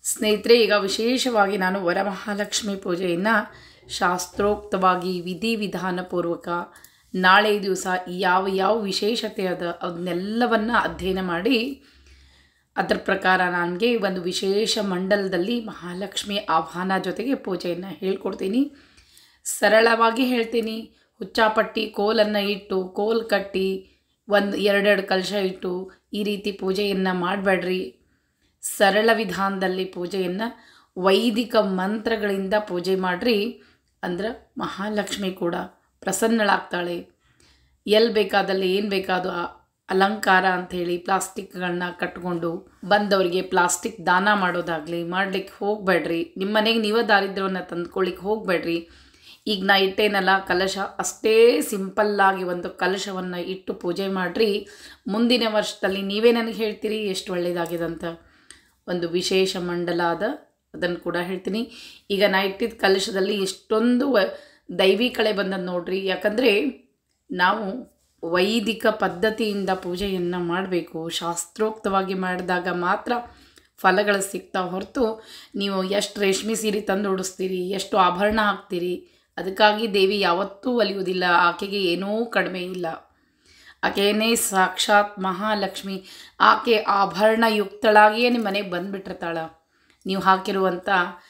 ಸ್ನೇಹಿತರೆ, ಈಗ ವಿಶೇಷವಾಗಿ ನಾನು ವರಮಹಾಲಕ್ಷ್ಮಿ ಪೂಜೆಯನ್ನು ಶಾಸ್ತ್ರೋಕ್ತವಾಗಿ ವಿಧಿವಿಧಾನಪೂರ್ವಕ ನಾಳೆ ದಿವಸ ಯಾವ ವಿಶೇಷತೆ ಅದನ್ನೆಲ್ಲವನ್ನು ಅಧ್ಯಯನ ಮಾಡಿ ಅದರ ಪ್ರಕಾರ ನನಗೆ ಒಂದು ವಿಶೇಷ ಮಂಡಲದಲ್ಲಿ ಮಹಾಲಕ್ಷ್ಮಿ ಆಹ್ವಾನ ಜೊತೆಗೆ ಪೂಜೆಯನ್ನು ಹೇಳ್ಕೊಡ್ತೀನಿ. ಸರಳವಾಗಿ ಹೇಳ್ತೀನಿ. ಹುಚ್ಚಾಪಟ್ಟಿ ಕೋಲನ್ನು ಇಟ್ಟು ಕೋಲ್ ಕಟ್ಟಿ ಎರಡೆರಡು ಕಲಶ ಇಟ್ಟು ಈ ರೀತಿ ಪೂಜೆಯನ್ನು ಮಾಡಬೇಡ್ರಿ. ಸರಳ ವಿಧಾನದಲ್ಲಿ ಪೂಜೆಯನ್ನು ವೈದಿಕ ಮಂತ್ರಗಳಿಂದ ಪೂಜೆ ಮಾಡಿರಿ. ಅಂದ್ರೆ ಮಹಾಲಕ್ಷ್ಮಿ ಕೂಡ ಪ್ರಸನ್ನಳಾಗ್ತಾಳೆ. ಎಲ್ಲಿ ಬೇಕಾದಲ್ಲಿ ಏನು ಬೇಕಾದ ಅಲಂಕಾರ ಅಂಥೇಳಿ ಪ್ಲಾಸ್ಟಿಕ್ಗಳನ್ನ ಕಟ್ಕೊಂಡು ಬಂದವರಿಗೆ ಪ್ಲಾಸ್ಟಿಕ್ ದಾನ ಮಾಡೋದಾಗಲಿ ಮಾಡಲಿಕ್ಕೆ ಹೋಗಬೇಡ್ರಿ. ನಿಮ್ಮ ಮನೆಗೆ ನೀವೇ ದಾರಿದ್ರ್ಯವನ್ನು ತಂದ್ಕೊಳ್ಳಿಕ್ಕೆ ಹೋಗಬೇಡ್ರಿ. ಈಗ ನಾ ಇಟ್ಟೇನಲ್ಲ ಕಲಶ, ಅಷ್ಟೇ ಸಿಂಪಲ್ಲಾಗಿ ಒಂದು ಕಲಶವನ್ನು ಇಟ್ಟು ಪೂಜೆ ಮಾಡಿರಿ. ಮುಂದಿನ ವರ್ಷದಲ್ಲಿ ನೀವೇ ನನಗೆ ಹೇಳ್ತೀರಿ ಎಷ್ಟು ಒಳ್ಳೆಯದಾಗಿದೆ ಅಂತ. ಒಂದು ವಿಶೇಷ ಮಂಡಲ ಅದನ್ನು ಕೂಡ ಹೇಳ್ತೀನಿ. ಈಗ ನಾ ಇಟ್ಟಿದ್ದ ಕಲಶದಲ್ಲಿ ಎಷ್ಟೊಂದು ದೈವಿ ಕಳೆ ಬಂದದ್ದು ನೋಡ್ರಿ. ಯಾಕಂದರೆ ನಾವು ವೈದಿಕ ಪದ್ಧತಿಯಿಂದ ಪೂಜೆಯನ್ನು ಮಾಡಬೇಕು. ಶಾಸ್ತ್ರೋಕ್ತವಾಗಿ ಮಾಡಿದಾಗ ಮಾತ್ರ ಫಲಗಳು ಸಿಗ್ತಾವೆ ಹೊರತು ನೀವು ಎಷ್ಟು ರೇಷ್ಮೆ ಸೀರೆ ತಂದು ಉಡಿಸ್ತೀರಿ, ಎಷ್ಟು ಆಭರಣ ಹಾಕ್ತೀರಿ, ಅದಕ್ಕಾಗಿ ದೇವಿ ಯಾವತ್ತೂ ಒಲಿಯುವುದಿಲ್ಲ. ಆಕೆಗೆ ಏನೂ ಕಡಿಮೆ ಇಲ್ಲ. ಆಕೆಯೇ ಸಾಕ್ಷಾತ್ ಮಹಾಲಕ್ಷ್ಮಿ. ಆಕೆ ಆಭರಣಯುಕ್ತಳಾಗಿಯೇ ನಿಮ್ಮ ಮನೆಗೆ ಬಂದುಬಿಟ್ಟಿರ್ತಾಳೆ. ನೀವು ಹಾಕಿರುವಂಥ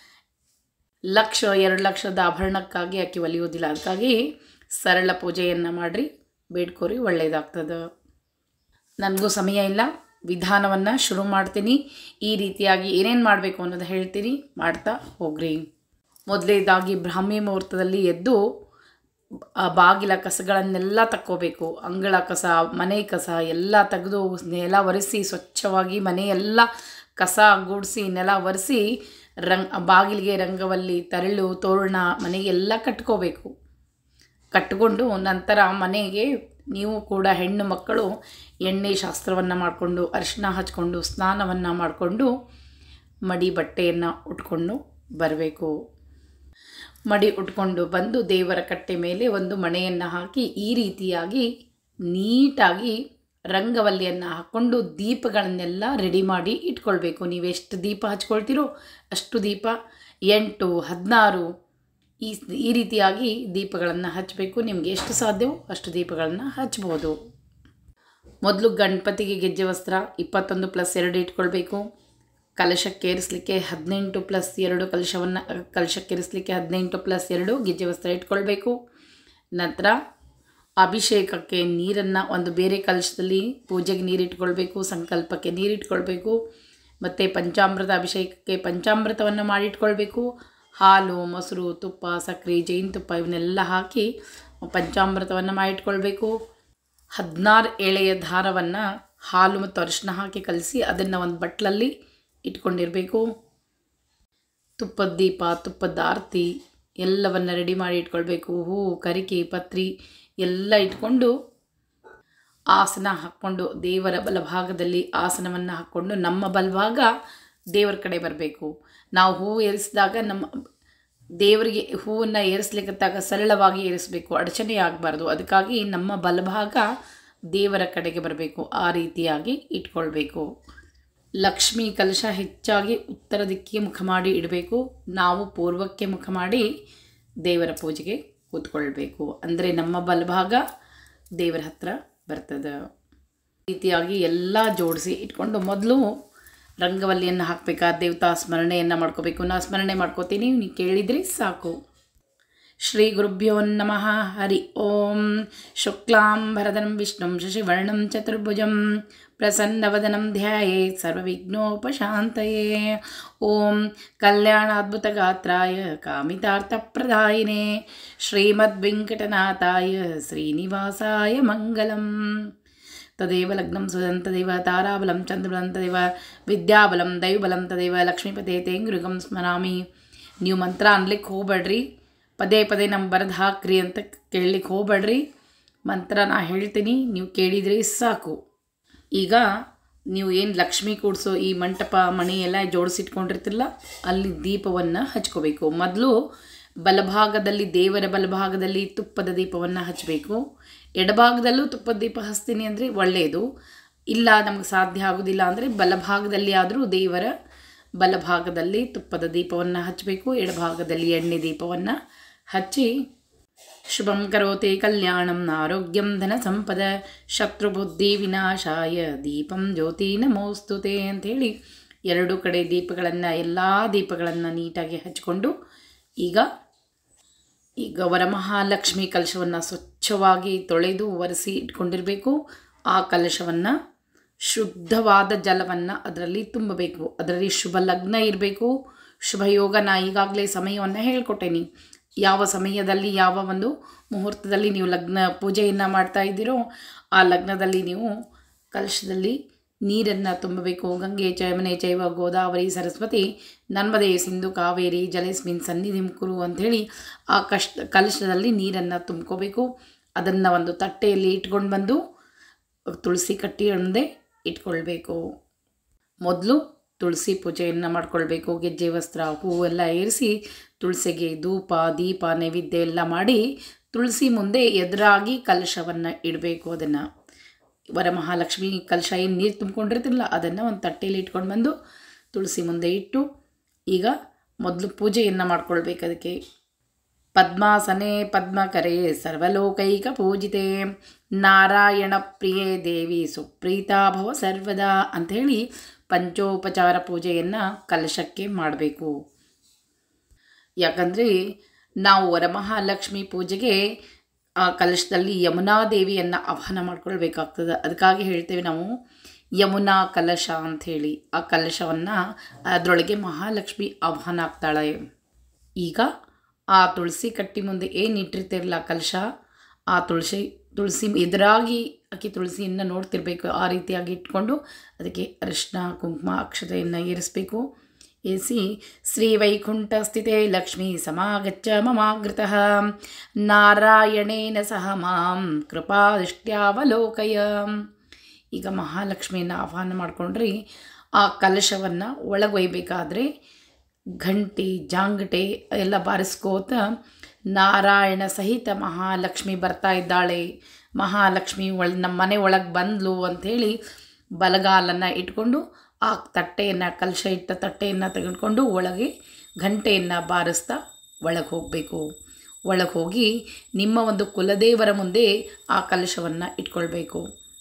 1,00,000 2,00,000ದ ಆಭರಣಕ್ಕಾಗಿ ಆಕೆ ಒಲಿಯುವುದಿಲ್ಲ. ಅದಕ್ಕಾಗಿ ಸರಳ ಪೂಜೆಯನ್ನು ಮಾಡಿರಿ, ಬೇಡ್ಕೋರಿ, ಒಳ್ಳೆಯದಾಗ್ತದೆ. ನನಗೂ ಸಮಯ ಇಲ್ಲ, ವಿಧಾನವನ್ನು ಶುರು ಮಾಡ್ತೀನಿ. ಈ ರೀತಿಯಾಗಿ ಏನೇನು ಮಾಡಬೇಕು ಅನ್ನೋದು ಹೇಳ್ತೀನಿ, ಮಾಡ್ತಾ ಹೋಗ್ರಿ. ಮೊದಲನೇದಾಗಿ ಬ್ರಾಹ್ಮಿ ಮುಹೂರ್ತದಲ್ಲಿ ಎದ್ದು ಬಾಗಿಲ ಕಸಗಳನ್ನೆಲ್ಲ ತಕ್ಕೋಬೇಕು. ಅಂಗಳ ಕಸ, ಮನೆ ಕಸ ಎಲ್ಲ ತೆಗೆದು ನೆಲ ಒರೆಸಿ ಸ್ವಚ್ಛವಾಗಿ ಮನೆಯೆಲ್ಲ ಕಸ ಗುಡಿಸಿ ನೆಲ ಒರೆಸಿ ಬಾಗಿಲಿಗೆ ರಂಗವಲ್ಲಿ, ತರಳು, ತೋರಣ ಮನೆಗೆಲ್ಲ ಕಟ್ಕೋಬೇಕು. ಕಟ್ಕೊಂಡು ನಂತರ ಮನೆಗೆ ನೀವು ಕೂಡ ಹೆಣ್ಣು ಮಕ್ಕಳು ಎಣ್ಣೆ ಶಾಸ್ತ್ರವನ್ನು ಮಾಡಿಕೊಂಡು ಅರಿಶಿನ ಹಚ್ಕೊಂಡು ಸ್ನಾನವನ್ನು ಮಾಡಿಕೊಂಡು ಮಡಿ ಬಟ್ಟೆಯನ್ನು ಉಟ್ಕೊಂಡು ಬರಬೇಕು. ಮಡಿ ಉಟ್ಕೊಂಡು ಬಂದು ದೇವರ ಕಟ್ಟೆ ಮೇಲೆ ಒಂದು ಮಣೆಯನ್ನು ಹಾಕಿ ಈ ರೀತಿಯಾಗಿ ನೀಟಾಗಿ ರಂಗವಲ್ಲಿಯನ್ನು ಹಾಕ್ಕೊಂಡು ದೀಪಗಳನ್ನೆಲ್ಲ ರೆಡಿ ಮಾಡಿ ಇಟ್ಕೊಳ್ಬೇಕು. ನೀವು ಎಷ್ಟು ದೀಪ ಹಚ್ಕೊಳ್ತೀರೋ ಅಷ್ಟು ದೀಪ, 8, 16 ಈ ರೀತಿಯಾಗಿ ದೀಪಗಳನ್ನು ಹಚ್ಚಬೇಕು. ನಿಮಗೆ ಎಷ್ಟು ಸಾಧ್ಯವೋ ಅಷ್ಟು ದೀಪಗಳನ್ನು ಹಚ್ಬೋದು. ಮೊದಲು ಗಣಪತಿಗೆ ಗೆಜ್ಜೆ ವಸ್ತ್ರ 21+2 ಇಟ್ಕೊಳ್ಬೇಕು. ಕಲಶಕ್ಕೇರಿಸಲಿಕ್ಕೆ 18+2 ಕಲಶಕ್ಕೇರಿಸಲಿಕ್ಕೆ 18+2 ಗೆಜ್ಜೆ ವಸ್ತ್ರ ಇಟ್ಕೊಳ್ಬೇಕು. ನಂತರ ಅಭಿಷೇಕಕ್ಕೆ ನೀರನ್ನು ಒಂದು ಬೇರೆ ಕಲಶದಲ್ಲಿ ಪೂಜೆಗೆ ನೀರಿಟ್ಕೊಳ್ಬೇಕು, ಸಂಕಲ್ಪಕ್ಕೆ ನೀರಿಟ್ಕೊಳ್ಬೇಕು. ಮತ್ತು ಪಂಚಾಮೃತ ಅಭಿಷೇಕಕ್ಕೆ ಪಂಚಾಮೃತವನ್ನು ಮಾಡಿಟ್ಕೊಳ್ಬೇಕು. ಹಾಲು, ಮೊಸರು, ತುಪ್ಪ, ಸಕ್ಕರೆ, ಜೇನುತುಪ್ಪ ಇವನ್ನೆಲ್ಲ ಹಾಕಿ ಪಂಚಾಮೃತವನ್ನು ಮಾಡಿಟ್ಕೊಳ್ಬೇಕು. 16 ಎಳೆಯ ದಾರವನ್ನು ಹಾಲು ಮತ್ತು ಅರಿಶಿನ ಹಾಕಿ ಕಲಸಿ ಅದನ್ನು ಒಂದು ಬಟ್ಲಲ್ಲಿ ಇಟ್ಕೊಂಡಿರಬೇಕು. ತುಪ್ಪದ ದೀಪ, ತುಪ್ಪದ ಆರತಿ ಎಲ್ಲವನ್ನು ರೆಡಿ ಮಾಡಿ ಇಟ್ಕೊಳ್ಬೇಕು. ಹೂವು, ಕರಿಕೆ, ಪತ್ರಿ ಎಲ್ಲ ಇಟ್ಕೊಂಡು ಆಸನ ಹಾಕ್ಕೊಂಡು ದೇವರ ಬಲಭಾಗದಲ್ಲಿ ಆಸನವನ್ನು ಹಾಕ್ಕೊಂಡು ನಮ್ಮ ಬಲಭಾಗ ದೇವರ ಕಡೆ ಬರಬೇಕು. ನಾವು ಹೂವು ಏರಿಸಿದಾಗ ನಮ್ಮ ದೇವರಿಗೆ ಹೂವನ್ನು ಏರಿಸ್ಲಿಕ್ಕತ್ತಾಗ ಸರಳವಾಗಿ ಏರಿಸಬೇಕು, ಅಡಚಣೆ ಆಗಬಾರ್ದು. ಅದಕ್ಕಾಗಿ ನಮ್ಮ ಬಲಭಾಗ ದೇವರ ಕಡೆಗೆ ಬರಬೇಕು. ಆ ರೀತಿಯಾಗಿ ಇಟ್ಕೊಳ್ಬೇಕು. ಲಕ್ಷ್ಮೀ ಕಲಶ ಹೆಚ್ಚಾಗಿ ಉತ್ತರ ದಿಕ್ಕಿಗೆ ಮುಖ ಮಾಡಿ ಇಡಬೇಕು. ನಾವು ಪೂರ್ವಕ್ಕೆ ಮುಖ ಮಾಡಿ ದೇವರ ಪೂಜೆಗೆ ಕೂತ್ಕೊಳ್ಬೇಕು. ಅಂದರೆ ನಮ್ಮ ಬಲಭಾಗ ದೇವರ ಹತ್ರ ಬರ್ತದೆ. ಈ ರೀತಿಯಾಗಿ ಎಲ್ಲ ಜೋಡಿಸಿ ಇಟ್ಕೊಂಡು ಮೊದಲು ರಂಗವಲ್ಲಿಯನ್ನು ಹಾಕಬೇಕಾದ ದೇವತಾ ಸ್ಮರಣೆಯನ್ನು ಮಾಡ್ಕೋಬೇಕು. ನಾ ಸ್ಮರಣೆ ಮಾಡ್ಕೋತೀನಿ, ನೀವು ಕೇಳಿದ್ರಿ ಸಾಕು. ಶ್ರೀ ಗುರುಭ್ಯೋ ನಮಃ. ಹರಿ ಓಂ. ಶುಕ್ಲಾಂ ಭರಧರಂ ವಿಷ್ಣುಂ ಶಶಿವರ್ಣಂ ಚತುರ್ಭುಜಂ ಪ್ರಸನ್ನವದನಂ ಧ್ಯಾಯೇತ್ ಸರ್ವವಿಘ್ನೋಪಶಾಂತಯೇ. ಓಂ ಕಲ್ಯಾಣಾದ್ಭುತಗಾತ್ರಾಯ ಕಾಮಿತಾರ್ಥಪ್ರದಾಯಿನೇ ಶ್ರೀಮದ್ವೆಂಕಟನಾಥಾಯ ಶ್ರೀನಿವಾಸಾಯ ಮಂಗಲಂ. ತದೇವ ಲಗ್ನಂ ಸುದಂ ತದೇವ ತಾರಾಬಲಂ ಚಂದ್ರಬಲಂ ತದೇವ ವಿದ್ಯಾಬಲಂ ದೈವಬಲಂ ತದೇವ ಲಕ್ಷ್ಮೀಪತೆ ತೇಂಗುರುಗಂ ಸ್ಮರಾಮಿ. ನೀವು ಮಂತ್ರ ಅನ್ಲಿಕ್ಕೆ ಹೋಗ್ಬೇಡ್ರಿ, ಪದೇ ಪದೇ ನಮ್ಮ ಬರೆದು ಹಾಕ್ರಿ ಅಂತ ಕೇಳಲಿಕ್ಕೆ ಹೋಗ್ಬೇಡ್ರಿ. ಮಂತ್ರ ನಾ ಹೇಳ್ತೀನಿ, ನೀವು ಕೇಳಿದ್ರಿ ಸಾಕು. ಈಗ ನೀವು ಏನು ಲಕ್ಷ್ಮಿ ಕೂಡಿಸೋ ಈ ಮಂಟಪ ಮಣಿ ಎಲ್ಲ ಜೋಡಿಸಿಟ್ಕೊಂಡಿರ್ತಿರಲ್ಲ, ಅಲ್ಲಿ ದೀಪವನ್ನು ಹಚ್ಕೋಬೇಕು. ಮೊದಲು ಬಲಭಾಗದಲ್ಲಿ ದೇವರ ಬಲಭಾಗದಲ್ಲಿ ತುಪ್ಪದ ದೀಪವನ್ನು ಹಚ್ಚಬೇಕು. ಎಡಭಾಗದಲ್ಲೂ ತುಪ್ಪದ ದೀಪ ಹಚ್ತೀನಿ ಅಂದರೆ ಒಳ್ಳೆಯದು. ಇಲ್ಲ ನಮಗೆ ಸಾಧ್ಯ ಆಗೋದಿಲ್ಲ ಅಂದರೆ ಬಲಭಾಗದಲ್ಲಿ ಆದರೂ ದೇವರ ಬಲಭಾಗದಲ್ಲಿ ತುಪ್ಪದ ದೀಪವನ್ನು ಹಚ್ಚಬೇಕು, ಎಡಭಾಗದಲ್ಲಿ ಎಣ್ಣೆ ದೀಪವನ್ನು ಹಚ್ಚಿ ಶುಭಂ ಕರೋತಿ ಕಲ್ಯಾಣಂ ಆರೋಗ್ಯಂ ಧನ ಸಂಪದ ಶತ್ರುಬುದ್ಧಿ ವಿನಾಶಾಯ ದೀಪಂ ಜ್ಯೋತಿ ನಮೋಸ್ತುತೆ ಅಂಥೇಳಿ ಎರಡು ಕಡೆ ದೀಪಗಳನ್ನು ಎಲ್ಲ ದೀಪಗಳನ್ನು ನೀಟಾಗಿ ಹಚ್ಕೊಂಡು ಈಗ ವರಮಹಾಲಕ್ಷ್ಮಿ ಕಲಶವನ್ನು ಸ್ವಚ್ಛವಾಗಿ ತೊಳೆದು ಒರೆಸಿ ಇಟ್ಕೊಂಡಿರಬೇಕು. ಆ ಕಲಶವನ್ನು ಶುದ್ಧವಾದ ಜಲವನ್ನು ಅದರಲ್ಲಿ ತುಂಬಬೇಕು. ಅದರಲ್ಲಿ ಶುಭ ಲಗ್ನ ಇರಬೇಕು, ಶುಭ ಯೋಗ. ನಾ ಈಗಾಗಲೇ ಸಮಯವನ್ನು ಹೇಳ್ಕೊಟ್ಟೇನಿ. ಯಾವ ಸಮಯದಲ್ಲಿ ಯಾವ ಒಂದು ಮುಹೂರ್ತದಲ್ಲಿ ನೀವು ಲಗ್ನ ಪೂಜೆಯನ್ನು ಮಾಡ್ತಾ ಇದ್ದೀರೋ ಆ ಲಗ್ನದಲ್ಲಿ ನೀವು ಕಲಶದಲ್ಲಿ ನೀರನ್ನು ತುಂಬಬೇಕು. ಗಂಗೆ ಚಯಮನೆ ಚೈವ ಗೋದಾವರಿ ಸರಸ್ವತಿ ನರ್ಮದೆ ಸಿಂಧು ಕಾವೇರಿ ಜಲೇಸ್ಮಿನ್ ಸನ್ನಿಧಿಂ ಕುರು ಅಂಥೇಳಿ ಆ ಕಲಶದಲ್ಲಿ ನೀರನ್ನು ತುಂಬ್ಕೋಬೇಕು. ಅದನ್ನು ಒಂದು ತಟ್ಟೆಯಲ್ಲಿ ಇಟ್ಕೊಂಡು ಬಂದು ತುಳಸಿ ಕಟ್ಟಿ ಮುಂದೆ ಇಟ್ಕೊಳ್ಬೇಕು. ಮೊದಲು ತುಳಸಿ ಪೂಜೆಯನ್ನು ಮಾಡ್ಕೊಳ್ಬೇಕು. ಗೆಜ್ಜೆ ವಸ್ತ್ರ ಹೂವೆಲ್ಲ ಏರಿಸಿ ತುಳಸಿಗೆ ಧೂಪ ದೀಪ ನೈವೇದ್ಯ ಎಲ್ಲ ಮಾಡಿ ತುಳಸಿ ಮುಂದೆ ಎದುರಾಗಿ ಕಲಶವನ್ನು ಇಡಬೇಕು. ಅದನ್ನು ವರಮಹಾಲಕ್ಷ್ಮಿ ಕಲಶ ಏನು ನೀರು ತುಂಬ್ಕೊಂಡಿರ್ತಿರಲ್ಲ ಅದನ್ನು ಒಂದು ತಟ್ಟೆಯಲ್ಲಿ ಇಟ್ಕೊಂಡು ಬಂದು ತುಳಸಿ ಮುಂದೆ ಇಟ್ಟು ಈಗ ಮೊದಲು ಪೂಜೆಯನ್ನು ಮಾಡ್ಕೊಳ್ಬೇಕು. ಅದಕ್ಕೆ ಪದ್ಮಾಸನೆ ಪದ್ಮಕರೆ ಸರ್ವಲೋಕೈಕ ಪೂಜಿತೆ ನಾರಾಯಣ ಪ್ರಿಯೇ ದೇವಿ ಸುಪ್ರೀತಾ ಭವ ಸರ್ವದಾ ಅಂಥೇಳಿ ಪಂಚೋಪಚಾರ ಪೂಜೆಯನ್ನು ಕಲಶಕ್ಕೆ ಮಾಡಬೇಕು. ಯಾಕಂದರೆ ನಾವು ವರಮಹಾಲಕ್ಷ್ಮಿ ಪೂಜೆಗೆ ಆ ಕಲಶದಲ್ಲಿ ಯಮುನಾ ದೇವಿಯನ್ನು ಆಹ್ವಾನ ಮಾಡ್ಕೊಳ್ಬೇಕಾಗ್ತದೆ. ಅದಕ್ಕಾಗಿ ಹೇಳ್ತೇವೆ ನಾವು ಯಮುನಾ ಕಲಶ ಅಂಥೇಳಿ. ಆ ಕಲಶವನ್ನು ಅದರೊಳಗೆ ಮಹಾಲಕ್ಷ್ಮಿ ಆಹ್ವಾನ ಆಗ್ತಾಳೆ. ಈಗ ಆ ತುಳಸಿ ಕಟ್ಟಿ ಮುಂದೆ ಏನು ಇಟ್ಟಿರ್ತಿರಲ್ಲ ಕಲಶ, ಆ ತುಳಸಿ ಎದುರಾಗಿ ಅಕ್ಕಿ ತುಳಸಿಯನ್ನು ನೋಡ್ತಿರ್ಬೇಕು. ಆ ರೀತಿಯಾಗಿ ಇಟ್ಕೊಂಡು ಅದಕ್ಕೆ ಅರಿಶಿನ ಕುಂಕುಮ ಅಕ್ಷತೆಯನ್ನು ಏರಿಸಬೇಕು. ಏರಿಸಿ ಶ್ರೀ ವೈಕುಂಠ ಸ್ಥಿತೆ ಲಕ್ಷ್ಮೀ ಸಮಾಗಚ್ಚ ಮಮಾಗೃತಃ ನಾರಾಯಣೇನ ಸಹ ಮಾಂ ಕೃಪಾದೃಷ್ಟ್ಯಾವಲೋಕಯ. ಈಗ ಮಹಾಲಕ್ಷ್ಮಿಯನ್ನು ಆಹ್ವಾನ ಮಾಡಿಕೊಂಡ್ರೆ ಆ ಕಲಶವನ್ನು ಒಳಗೊಯ್ಬೇಕಾದ್ರೆ ಘಂಟಿ ಜಾಂಗಟೆ ಎಲ್ಲ ಬಾರಿಸ್ಕೋತ ನಾರಾಯಣ ಸಹಿತ ಮಹಾಲಕ್ಷ್ಮಿ ಬರ್ತಾ ಇದ್ದಾಳೆ, ಮಹಾಲಕ್ಷ್ಮಿ ನಮ್ಮ ಮನೆ ಒಳಗೆ ಬಂದ್ಲು ಅಂಥೇಳಿ ಬಲಗಾಲನ್ನು ಇಟ್ಕೊಂಡು ಆ ತಟ್ಟೆಯನ್ನು ಕಲಶ ಇಟ್ಟ ತಟ್ಟೆಯನ್ನು ತೆಗೆದುಕೊಂಡು ಒಳಗೆ ಗಂಟೆಯನ್ನು ಬಾರಿಸ್ತಾ ಒಳಗೆ ಹೋಗಬೇಕು. ಒಳಗೆ ಹೋಗಿ ನಿಮ್ಮ ಒಂದು ಕುಲದೇವರ ಮುಂದೆ ಆ ಕಲಶವನ್ನು ಇಟ್ಕೊಳ್ಬೇಕು.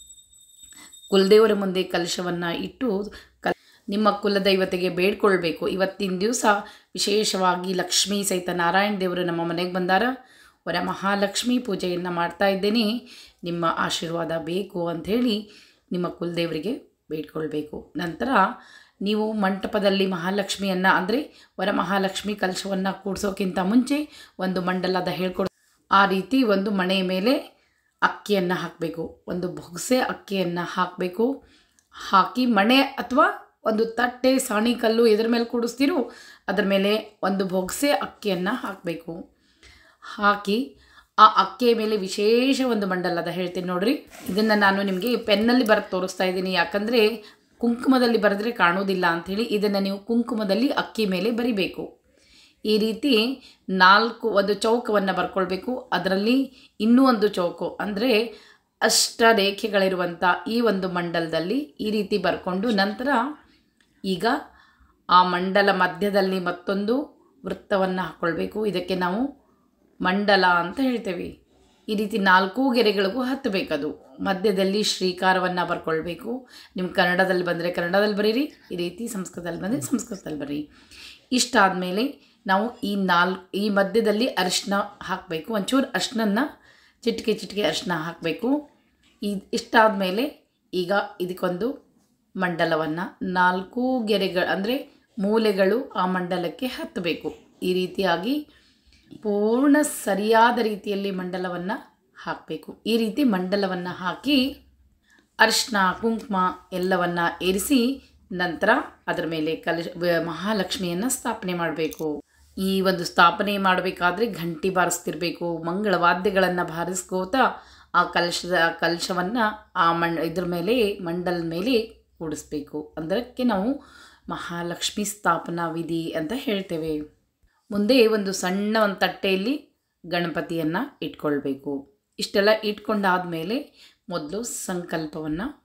ಕುಲದೇವರ ಮುಂದೆ ಕಲಶವನ್ನು ಇಟ್ಟು ನಿಮ್ಮ ಕುಲದೈವತೆಗೆ ಬೇಡ್ಕೊಳ್ಬೇಕು. ಇವತ್ತಿನ ದಿವಸ ವಿಶೇಷವಾಗಿ ಲಕ್ಷ್ಮೀ ಸಹಿತ ನಾರಾಯಣ ದೇವರು ನಮ್ಮ ಮನೆಗೆ ಬಂದಾರ, ವರಮಹಾಲಕ್ಷ್ಮಿ ಪೂಜೆಯನ್ನು ಮಾಡ್ತಾ ಇದ್ದೇನೆ, ನಿಮ್ಮ ಆಶೀರ್ವಾದ ಬೇಕು ಅಂಥೇಳಿ ನಿಮ್ಮ ಕುಲದೇವರಿಗೆ ಬೇಡ್ಕೊಳ್ಬೇಕು. ನಂತರ ನೀವು ಮಂಟಪದಲ್ಲಿ ಮಹಾಲಕ್ಷ್ಮಿಯನ್ನು ಅಂದರೆ ವರಮಹಾಲಕ್ಷ್ಮಿ ಕಲಶವನ್ನು ಕೂಡಿಸೋಕ್ಕಿಂತ ಮುಂಚೆ ಒಂದು ಮಂಡಲದ ಹೇಳ್ಕೊಡ್ ಆ ರೀತಿ ಒಂದು ಮಣೆ ಮೇಲೆ ಅಕ್ಕಿಯನ್ನು ಹಾಕಬೇಕು. ಒಂದು ಬೊಗಸೆ ಅಕ್ಕಿಯನ್ನು ಹಾಕಬೇಕು. ಹಾಕಿ ಮಣೆ ಅಥವಾ ಒಂದು ತಟ್ಟೆ ಸಾಣಿ ಕಲ್ಲು ಎದ್ರ ಮೇಲೆ ಕೂಡಿಸ್ತೀರೋ ಅದ್ರ ಮೇಲೆ ಒಂದು ಬೊಗಸೆ ಅಕ್ಕಿಯನ್ನು ಹಾಕಬೇಕು. ಹಾಕಿ ಆ ಅಕ್ಕಿಯ ಮೇಲೆ ವಿಶೇಷ ಒಂದು ಮಂಡಲದ ಹೇಳ್ತೀನಿ ನೋಡ್ರಿ. ಇದನ್ನು ನಾನು ನಿಮಗೆ ಪೆನ್ನಲ್ಲಿ ಬರೆದು ತೋರಿಸ್ತಾ ಇದ್ದೀನಿ, ಯಾಕಂದರೆ ಕುಂಕುಮದಲ್ಲಿ ಬರೆದ್ರೆ ಕಾಣೋದಿಲ್ಲ ಅಂಥೇಳಿ ಇದನ್ನು ನೀವು ಕುಂಕುಮದಲ್ಲಿ ಅಕ್ಕಿ ಮೇಲೆ ಬರಿಬೇಕು. ಈ ರೀತಿ ಒಂದು ಚೌಕವನ್ನು ಬರ್ಕೊಳ್ಬೇಕು. ಅದರಲ್ಲಿ ಇನ್ನೂ ಒಂದು ಚೌಕು ಅಂದರೆ ಅಷ್ಟ ರೇಖೆಗಳಿರುವಂಥ ಈ ಒಂದು ಮಂಡಲದಲ್ಲಿ ಈ ರೀತಿ ಬರ್ಕೊಂಡು ನಂತರ ಈಗ ಆ ಮಂಡಲ ಮಧ್ಯದಲ್ಲಿ ಮತ್ತೊಂದು ವೃತ್ತವನ್ನು ಹಾಕ್ಕೊಳ್ಬೇಕು. ಇದಕ್ಕೆ ನಾವು ಮಂಡಲ ಅಂತ ಹೇಳ್ತೇವೆ. ಈ ರೀತಿ 4 ಗೆರೆಗಳಿಗೂ ಹತ್ತಬೇಕದು. ಮಧ್ಯದಲ್ಲಿ ಶ್ರೀಕಾರವನ್ನು ಬರ್ಕೊಳ್ಬೇಕು. ನಿಮ್ಮ ಕನ್ನಡದಲ್ಲಿ ಬಂದರೆ ಕನ್ನಡದಲ್ಲಿ ಬರೀರಿ, ಈ ರೀತಿ ಸಂಸ್ಕೃತದಲ್ಲಿ ಬಂದರೆ ಸಂಸ್ಕೃತದಲ್ಲಿ ಬರೀರಿ. ಇಷ್ಟಾದಮೇಲೆ ನಾವು ಈ ಮಧ್ಯದಲ್ಲಿ ಅರಿಶಿನ ಹಾಕಬೇಕು. ಒಂಚೂರು ಅರಿಶಿನನ್ನು ಚಿಟಿಕೆ ಅರಿಶಿನ ಹಾಕಬೇಕು. ಇಷ್ಟಾದಮೇಲೆ ಈಗ ಇದಕ್ಕೊಂದು ಮಂಡಲವನ್ನು 4 ಗೆರೆಗಳು ಅಂದರೆ ಮೂಲೆಗಳು ಆ ಮಂಡಲಕ್ಕೆ ಹತ್ತಬೇಕು. ಈ ರೀತಿಯಾಗಿ ಪೂರ್ಣ ಸರಿಯಾದ ರೀತಿಯಲ್ಲಿ ಮಂಡಲವನ್ನು ಹಾಕಬೇಕು. ಈ ರೀತಿ ಮಂಡಲವನ್ನು ಹಾಕಿ ಅರಿಶಿನ ಕುಂಕುಮ ಎಲ್ಲವನ್ನು ಏರಿಸಿ ನಂತರ ಅದರ ಮೇಲೆ ಮಹಾಲಕ್ಷ್ಮಿಯನ್ನು ಸ್ಥಾಪನೆ ಮಾಡಬೇಕು. ಈ ಒಂದು ಸ್ಥಾಪನೆ ಮಾಡಬೇಕಾದ್ರೆ ಘಂಟಿ ಬಾರಿಸ್ತಿರ್ಬೇಕು, ಮಂಗಳವಾದ್ಯಗಳನ್ನು ಬಾರಿಸ್ಕೋತ ಆ ಕಲಶವನ್ನು ಆ ಇದ್ರ ಮೇಲೆ ಮಂಡಲದ ಮೇಲೆ ಕೂಡಿಸ್ಬೇಕು. ಅದಕ್ಕೆ ನಾವು ಮಹಾಲಕ್ಷ್ಮಿ ಸ್ಥಾಪನಾ ವಿಧಿ ಅಂತ ಹೇಳ್ತೇವೆ. ಮುಂದೆ ಒಂದು ಸಣ್ಣ ಒಂದು ತಟ್ಟೆಯಲ್ಲಿ ಗಣಪತಿಯನ್ನು ಇಟ್ಕೊಳ್ಬೇಕು. ಇಷ್ಟೆಲ್ಲ ಇಟ್ಕೊಂಡಾದಮೇಲೆ ಮೊದಲು ಸಂಕಲ್ಪವನ್ನು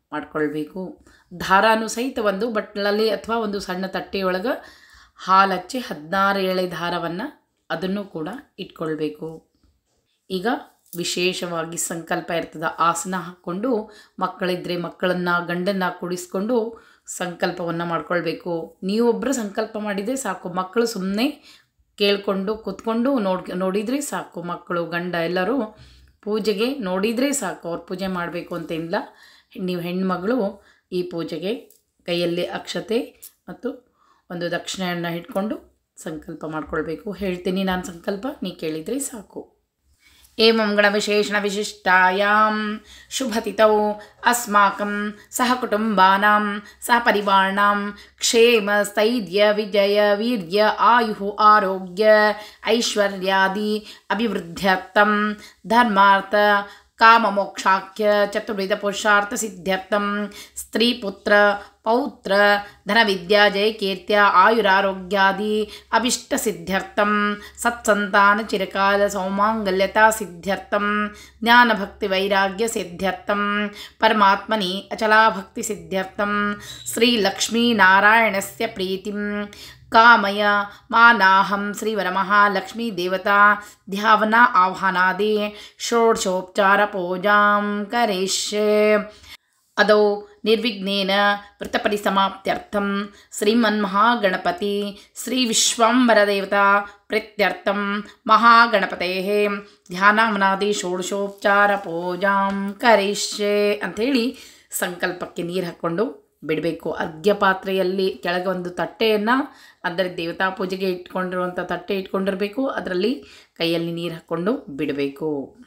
ಮಾಡ್ಕೊಳ್ಬೇಕು. ದಾರಾನು ಸಹಿತ ಒಂದು ಬಟ್ಲಲ್ಲಿ ಅಥವಾ ಒಂದು ಸಣ್ಣ ತಟ್ಟೆಯೊಳಗೆ ಹಾಲು ಹಚ್ಚಿ 16 ಎಳೆ ದಾರವನ್ನು ಅದನ್ನು ಕೂಡ ಇಟ್ಕೊಳ್ಬೇಕು. ಈಗ ವಿಶೇಷವಾಗಿ ಸಂಕಲ್ಪ ಇರ್ತದೆ. ಆಸನ ಹಾಕ್ಕೊಂಡು ಮಕ್ಕಳಿದ್ದರೆ ಮಕ್ಕಳನ್ನು ಗಂಡನ್ನು ಕೂಡಿಸ್ಕೊಂಡು ಸಂಕಲ್ಪವನ್ನು ಮಾಡ್ಕೊಳ್ಬೇಕು. ನೀವೊಬ್ಬರು ಸಂಕಲ್ಪ ಮಾಡಿದರೆ ಸಾಕು, ಮಕ್ಕಳು ಸುಮ್ಮನೆ ಕೇಳಿಕೊಂಡು ಕೂತ್ಕೊಂಡು ನೋಡಿದರೆ ಸಾಕು. ಮಕ್ಕಳು ಗಂಡ ಎಲ್ಲರೂ ಪೂಜೆಗೆ ನೋಡಿದರೆ ಸಾಕು, ಅವ್ರು ಪೂಜೆ ಮಾಡಬೇಕು ಅಂತೇನಿಲ್ಲ. ನೀವು ಹೆಣ್ಮಗಳು ಈ ಪೂಜೆಗೆ ಕೈಯಲ್ಲಿ ಅಕ್ಷತೆ ಮತ್ತು ಒಂದು ದಕ್ಷಿಣೆಯನ್ನು ಇಟ್ಕೊಂಡು ಸಂಕಲ್ಪ ಮಾಡ್ಕೊಳ್ಬೇಕು. ಹೇಳ್ತೀನಿ ನಾನು ಸಂಕಲ್ಪ, ನೀ ಕೇಳಿದರೆ ಸಾಕು. ಏವಂ ಗಣವಿಶೇಷಣ ವಿಶಿಷ್ಟಾಯಾಂ ಶುಭತಿಥೌ ಅಸ್ಮಾಕಂ ಸಹ ಕುಟುಂಬಾನಾಂ ಸಹ ಪರಿವಾರಾಣಾಂ ಕ್ಷೇಮ ಸ್ಥೈರ್ಯ ವಿಜಯ ವೀರ್ಯ ಆಯು ಆರೋಗ್ಯ ಐಶ್ವರ್ಯಾದಿ ಅಭಿವೃದ್ಧ್ಯರ್ಥಂ ಧರ್ಮಾರ್ಥ ಕಾಮಮೋಕ್ಷಾಖ್ಯ ಚತುರ್ವಿಧ ಪುರುಷಾರ್ಥ ಸಿದ್ಧ್ಯರ್ಥಂ ಸ್ತ್ರೀ ಪುತ್ರ ಪೌತ್ರ ಧನವಿದ್ಯಾ ಜಯಕೀರ್ತ್ಯ ಆಯುರಾರೋಗ್ಯಾದಿ ಅಭಿಷ್ಟ ಸಿದ್ಧ್ಯರ್ಥಂ ಸತ್ಸಂತಾನ ಚಿರಕಾಲ ಸೌಮಾಂಗಲ್ಯತಾ ಸಿದ್ಧ್ಯರ್ಥಂ ಜ್ಞಾನಭಕ್ತಿ ವೈರಾಗ್ಯ ಸಿದ್ಧ್ಯರ್ಥಂ ಪರಮಾತ್ಮನಿ ಅಚಲಾ ಭಕ್ತಿ ಸಿದ್ಧ್ಯರ್ಥಂ ಶ್ರೀ ಲಕ್ಷ್ಮೀ ನಾರಾಯಣಸ್ಯ ಪ್ರೀತಿಂ ಕಾಮಯ ಮಾನಾಹಂ ಶ್ರೀವರಮಹಾಲಕ್ಷ್ಮೀ ದೇವತಾ ಧ್ಯಾವನಾ ಆಹ್ವಾನಾದಿ ಷೋಡಶೋಪಚಾರ ಪೂಜಾಂ ಕರಿಷ್ಯೆ. ಅದೌ ನಿರ್ವಿಘ್ನೇನ ವ್ರತಪರಿಸಮಾಪ್ತ್ಯರ್ಥಂ ಶ್ರೀಮನ್ಮಹಾಗಣಪತಿ ಶ್ರೀ ವಿಶ್ವಂಬರದೇವತಾ ಪ್ರೀತ್ಯರ್ಥಂ ಮಹಾಗಣಪತೇಃ ಧ್ಯಾನಾವನಾದಿ ಷೋಡಶೋಪಚಾರ ಪೂಜಾಂ ಕರಿಷ್ಯೆ ಅಂಥೇಳಿ ಸಂಕಲ್ಪಕ್ಕೆ ನೀರು ಹಾಕ್ಕೊಂಡು ಬಿಡಬೇಕು. ಅರ್ಘ್ಯ ಪಾತ್ರೆಯಲ್ಲಿ ಕೆಳಗೆ ಒಂದು ತಟ್ಟೆಯನ್ನು, ಅಂದರೆ ದೇವತಾ ಪೂಜೆಗೆ ಇಟ್ಕೊಂಡಿರುವಂಥ ತಟ್ಟೆ ಇಟ್ಕೊಂಡಿರಬೇಕು, ಅದರಲ್ಲಿ ಕೈಯಲ್ಲಿ ನೀರು ಹಾಕ್ಕೊಂಡು ಬಿಡಬೇಕು.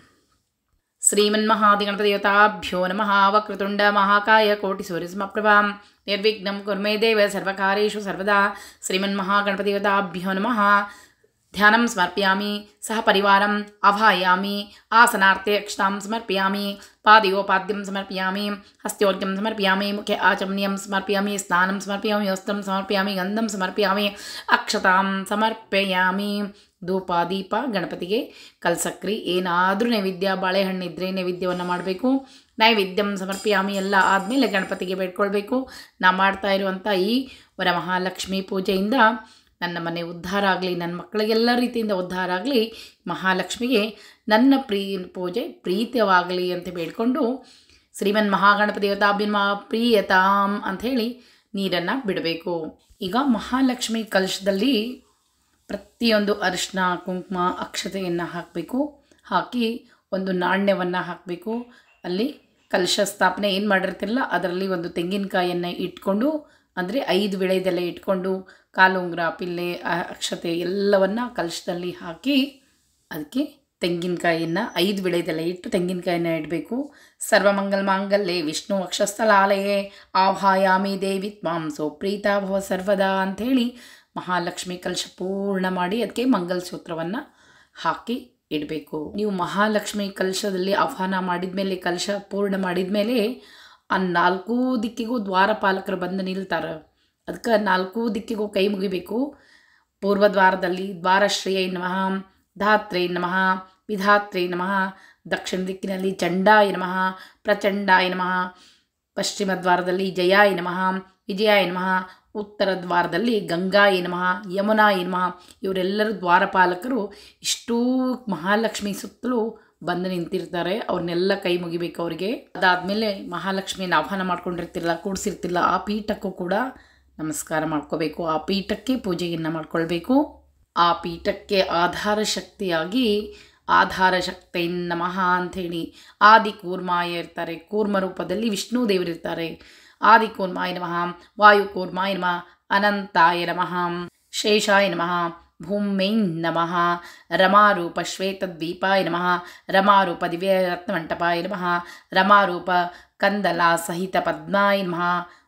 ಶ್ರೀಮನ್ಮಹಾಧಿಗಣಪತಿದೇವತಾಭ್ಯೋ ನಮಃ. ವಕ್ರತುಂಡ ಮಹಾಕಾಯ ಕೋಟಿ ಸೂರ್ಯಸಮಪ್ರಭಾ ನಿರ್ವಿಘ್ನಂ ಕುರ್ಮೇ ದೇವ ಸರ್ವಕಾರ್ಯೇಷು ಸರ್ವದಾ. ಶ್ರೀಮನ್ಮಹಾಗಣಪತಿದೇವತಾಭ್ಯೋ ನಮಃ. ಧ್ಯಾನಂ ಸಮರ್ಪಯಾಮಿ, ಸಹ ಪರಿವಾರಂ ಆವಾಹಯಾಮಿ, ಆಸನಾರ್ಥೆ ಅಕ್ಷತಾಂ ಸಮರ್ಪಯಾಮಿ, ಪಾದಯೋಪಾದ್ಯಂ ಸಮರ್ಪಯಾಮಿ, ಹಸ್ತ್ಯೋರ್ಘ್ಯಂ ಸಮರ್ಪಯಾಮಿ, ಮುಖೆ ಆಚಮನೀಯಂ ಸಮರ್ಪಯಾಮಿ, ಸ್ನಾನಂ ಸಮರ್ಪಯಾಮಿ, ವಸ್ತ್ರಂ ಸಮರ್ಪಯಾಮಿ, ಗಂಧಂ ಸಮರ್ಪಯಾಮಿ, ಅಕ್ಷತಾಂ ಸಮರ್ಪಯಾಮಿ. ಧೂಪ ದೀಪ ಗಣಪತಿಗೆ ಕಲ್ಸಕ್ರಿ ಏನಾದರೂ ನೈವೇದ್ಯ, ಬಾಳೆಹಣ್ಣಿದ್ರೆ ನೈವೇದ್ಯವನ್ನು ಮಾಡಬೇಕು. ನೈವೇದ್ಯಂ ಸಮರ್ಪಯಾಮಿ ಎಲ್ಲ ಆದಮೇಲೆ ಗಣಪತಿಗೆ ಬೇಡ್ಕೊಳ್ಬೇಕು. ನಾ ಮಾಡ್ತಾ ಇರುವಂಥ ಈ ವರಮಹಾಲಕ್ಷ್ಮಿ ಪೂಜೆಯಿಂದ ನನ್ನ ಮನೆ ಉದ್ಧಾರ ಆಗಲಿ, ನನ್ನ ಮಕ್ಕಳಿಗೆಲ್ಲ ರೀತಿಯಿಂದ ಉದ್ಧಾರ ಆಗಲಿ, ಮಹಾಲಕ್ಷ್ಮಿಗೆ ನನ್ನ ಪೂಜೆ ಪ್ರೀತಿಯವಾಗಲಿ ಅಂತ ಬೇಡ್ಕೊಂಡು ಶ್ರೀಮನ್ ಮಹಾಗಣಪತಿ ದೇವತಾಭ್ಯನ್ಮ ಪ್ರೀಯತಾಂ ಅಂಥೇಳಿ ನೀರನ್ನು ಬಿಡಬೇಕು. ಈಗ ಮಹಾಲಕ್ಷ್ಮಿ ಕಲಶದಲ್ಲಿ ಪ್ರತಿಯೊಂದು ಅರಿಶಿನ ಕುಂಕುಮ ಅಕ್ಷತೆಯನ್ನು ಹಾಕಬೇಕು. ಹಾಕಿ ಒಂದು ನಾಣ್ಯವನ್ನು ಹಾಕಬೇಕು. ಅಲ್ಲಿ ಕಲಶ ಸ್ಥಾಪನೆ ಏನು ಮಾಡಿರ್ತಿರಲ್ಲ ಅದರಲ್ಲಿ ಒಂದು ತೆಂಗಿನಕಾಯಿಯನ್ನು ಇಟ್ಕೊಂಡು, ಅಂದರೆ 5 ವಿಳೆದೆಲೆ ಇಟ್ಕೊಂಡು ಕಾಲುಂಗುರ ಪಿಲ್ಲೆ ಅಕ್ಷತೆ ಎಲ್ಲವನ್ನು ಕಲಶದಲ್ಲಿ ಹಾಕಿ ಅದಕ್ಕೆ ತೆಂಗಿನಕಾಯಿಯನ್ನು 5 ವಿಳೆದೆಲೆ ಇಟ್ಟು ತೆಂಗಿನಕಾಯಿನ ಇಡಬೇಕು. ಸರ್ವಮಂಗಲ ಮಾಂಗಲ್ಯೆ ವಿಷ್ಣು ವಕ್ಷಸ್ಥಲಾಲಯೇ ಆವಾಹಯಾಮಿ ದೇವಿ ತ್ವಾಂ ಸುಪ್ರೀತಾ ಭವ ಸರ್ವದಾ ಅಂಥೇಳಿ ಮಹಾಲಕ್ಷ್ಮಿ ಕಲಶ ಪೂರ್ಣ ಮಾಡಿ ಅದಕ್ಕೆ ಮಂಗಲಸೂತ್ರವನ್ನು ಹಾಕಿ ಇಡಬೇಕು. ನೀವು ಮಹಾಲಕ್ಷ್ಮಿ ಕಲಶದಲ್ಲಿ ಆಹ್ವಾನ ಮಾಡಿದ ಮೇಲೆ, ಕಲಶ ಪೂರ್ಣ ಮಾಡಿದ ಮೇಲೆ ಆ 4 ದಿಕ್ಕಿಗೂ ದ್ವಾರಪಾಲಕರು ಬಂದು ನಿಲ್ತಾರೆ. ಅದಕ್ಕೆ 4 ದಿಕ್ಕಿಗೂ ಕೈ ಮುಗಿಬೇಕು. ಪೂರ್ವದ್ವಾರದಲ್ಲಿ ದ್ವಾರಶ್ರೀಯೈ ನಮಃ, ಧಾತ್ರೈ ನಮಃ, ವಿಧಾತ್ರೈ ನಮಃ. ದಕ್ಷಿಣ ದಿಕ್ಕಿನಲ್ಲಿ ಚಂಡಾಯ ನಮಃ, ಪ್ರಚಂಡಾಯ ನಮಃ. ಪಶ್ಚಿಮ ದ್ವಾರದಲ್ಲಿ ಜಯಾಯ ನಮಃ, ವಿಜಯಾಯ ನಮಃ. ಉತ್ತರ ದ್ವಾರದಲ್ಲಿ ಗಂಗಾಯ ನಮಃ, ಯಮುನಾಯ ನಮಃ. ಇವರೆಲ್ಲರೂ ದ್ವಾರಪಾಲಕರು ಇಷ್ಟೂ ಮಹಾಲಕ್ಷ್ಮಿ ಸುತ್ತಲೂ ಬಂದು ನಿಂತಿರ್ತಾರೆ. ಅವ್ರನ್ನೆಲ್ಲ ಕೈ ಮುಗಿಬೇಕು ಅವರಿಗೆ. ಅದಾದಮೇಲೆ ಮಹಾಲಕ್ಷ್ಮಿಯನ್ನು ಆಹ್ವಾನ ಮಾಡ್ಕೊಂಡಿರ್ತಿರಲ್ಲ, ಕೂಡಿಸಿರ್ತಿಲ್ಲ, ಆ ಪೀಠಕ್ಕೂ ಕೂಡ ನಮಸ್ಕಾರ ಮಾಡ್ಕೋಬೇಕು. ಆ ಪೀಠಕ್ಕೆ ಪೂಜೆಯನ್ನು ಮಾಡ್ಕೊಳ್ಬೇಕು. ಆ ಪೀಠಕ್ಕೆ ಆಧಾರ ಶಕ್ತಿಯಾಗಿ ಆಧಾರ ಶಕ್ತಿ ನಮಃ ಅಂಥೇಳಿ ಆದಿಕೂರ್ಮಾಯ ಇರ್ತಾರೆ. ಕೂರ್ಮ ರೂಪದಲ್ಲಿ ವಿಷ್ಣು ದೇವರಿರ್ತಾರೆ. ಆದಿಕೂರ್ಮಾಯ ನಮಃ, ವಾಯುಕೂರ್ಮಾಯ ನಮಃ, ಅನಂತಾಯ ನಮಃ, ಶೇಷಾಯ ನಮಃ, ಭೂಮೈ ನಮಃ, ರಮಾರೂಪ ಶ್ವೇತದ್ವೀಪಾಯ ನಮಃ, ರಮಾರೂಪ ದಿವ್ಯರತ್ನಮಂಟಪಾಯ ನಮಃ, ರಮಾರೂಪ ಕಂದಲ ಸಹಿತ ಪದ್ಮಾಯ ನಮಃ,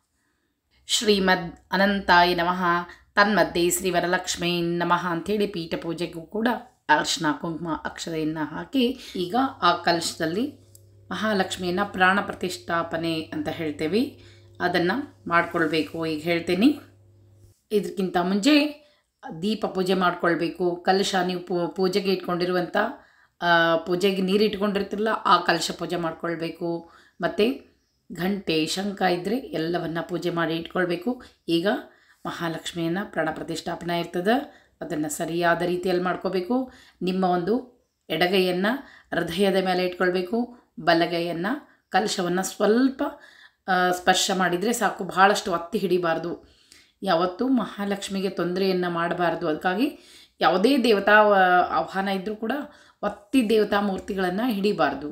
ಶ್ರೀಮದ್ ಅನಂತಾಯ ನಮಃ, ತನ್ಮಧ್ಯೆ ಶ್ರೀ ವರಲಕ್ಷ್ಮೀ ನಮಃ ಅಂಥೇಳಿ ಪೀಠ ಪೂಜೆಗೂ ಕೂಡ ಅರ್ಶಿನ ಕುಂಕುಮ ಅಕ್ಷತೆಯನ್ನು ಹಾಕಿ ಈಗ ಆ ಕಲಶದಲ್ಲಿ ಮಹಾಲಕ್ಷ್ಮಿಯನ್ನು ಪ್ರಾಣ ಪ್ರತಿಷ್ಠಾಪನೆ ಅಂತ ಹೇಳ್ತೇವೆ, ಅದನ್ನು ಮಾಡಿಕೊಳ್ಬೇಕು. ಈಗ ಹೇಳ್ತೀನಿ. ಇದಕ್ಕಿಂತ ಮುಂಚೆ ದೀಪ ಪೂಜೆ ಮಾಡಿಕೊಳ್ಬೇಕು. ಕಲಶ ನೀವು ಪೂಜೆಗೆ ಇಟ್ಕೊಂಡಿರುವಂಥ ಪೂಜೆಗೆ ನೀರು ಇಟ್ಕೊಂಡಿರ್ತಿರಲ್ಲ ಆ ಕಲಶ ಪೂಜೆ ಮಾಡಿಕೊಳ್ಬೇಕು. ಮತ್ತು ಘಂಟೆ ಶಂಖ ಇದ್ದರೆ ಎಲ್ಲವನ್ನು ಪೂಜೆ ಮಾಡಿ ಇಟ್ಕೊಳ್ಬೇಕು. ಈಗ ಮಹಾಲಕ್ಷ್ಮಿಯನ್ನು ಪ್ರಾಣ ಪ್ರತಿಷ್ಠಾಪನೆ ಇರ್ತದೆ, ಅದನ್ನು ಸರಿಯಾದ ರೀತಿಯಲ್ಲಿ ಮಾಡ್ಕೋಬೇಕು. ನಿಮ್ಮ ಒಂದು ಎಡಗೈಯನ್ನು ಹೃದಯದ ಮೇಲೆ ಇಟ್ಕೊಳ್ಬೇಕು, ಬಲಗೈಯನ್ನು ಕಲಶವನ್ನು ಸ್ವಲ್ಪ ಸ್ಪರ್ಶ ಮಾಡಿದರೆ ಸಾಕು, ಬಹಳಷ್ಟು ಒತ್ತಿ ಹಿಡಿಬಾರ್ದು. ಯಾವತ್ತೂ ಮಹಾಲಕ್ಷ್ಮಿಗೆ ತೊಂದರೆಯನ್ನು ಮಾಡಬಾರ್ದು. ಅದಕ್ಕಾಗಿ ಯಾವುದೇ ದೇವತಾ ಆಹ್ವಾನ ಇದ್ದರೂ ಕೂಡ ಒತ್ತಿ ದೇವತಾ ಮೂರ್ತಿಗಳನ್ನು ಹಿಡಿಬಾರ್ದು.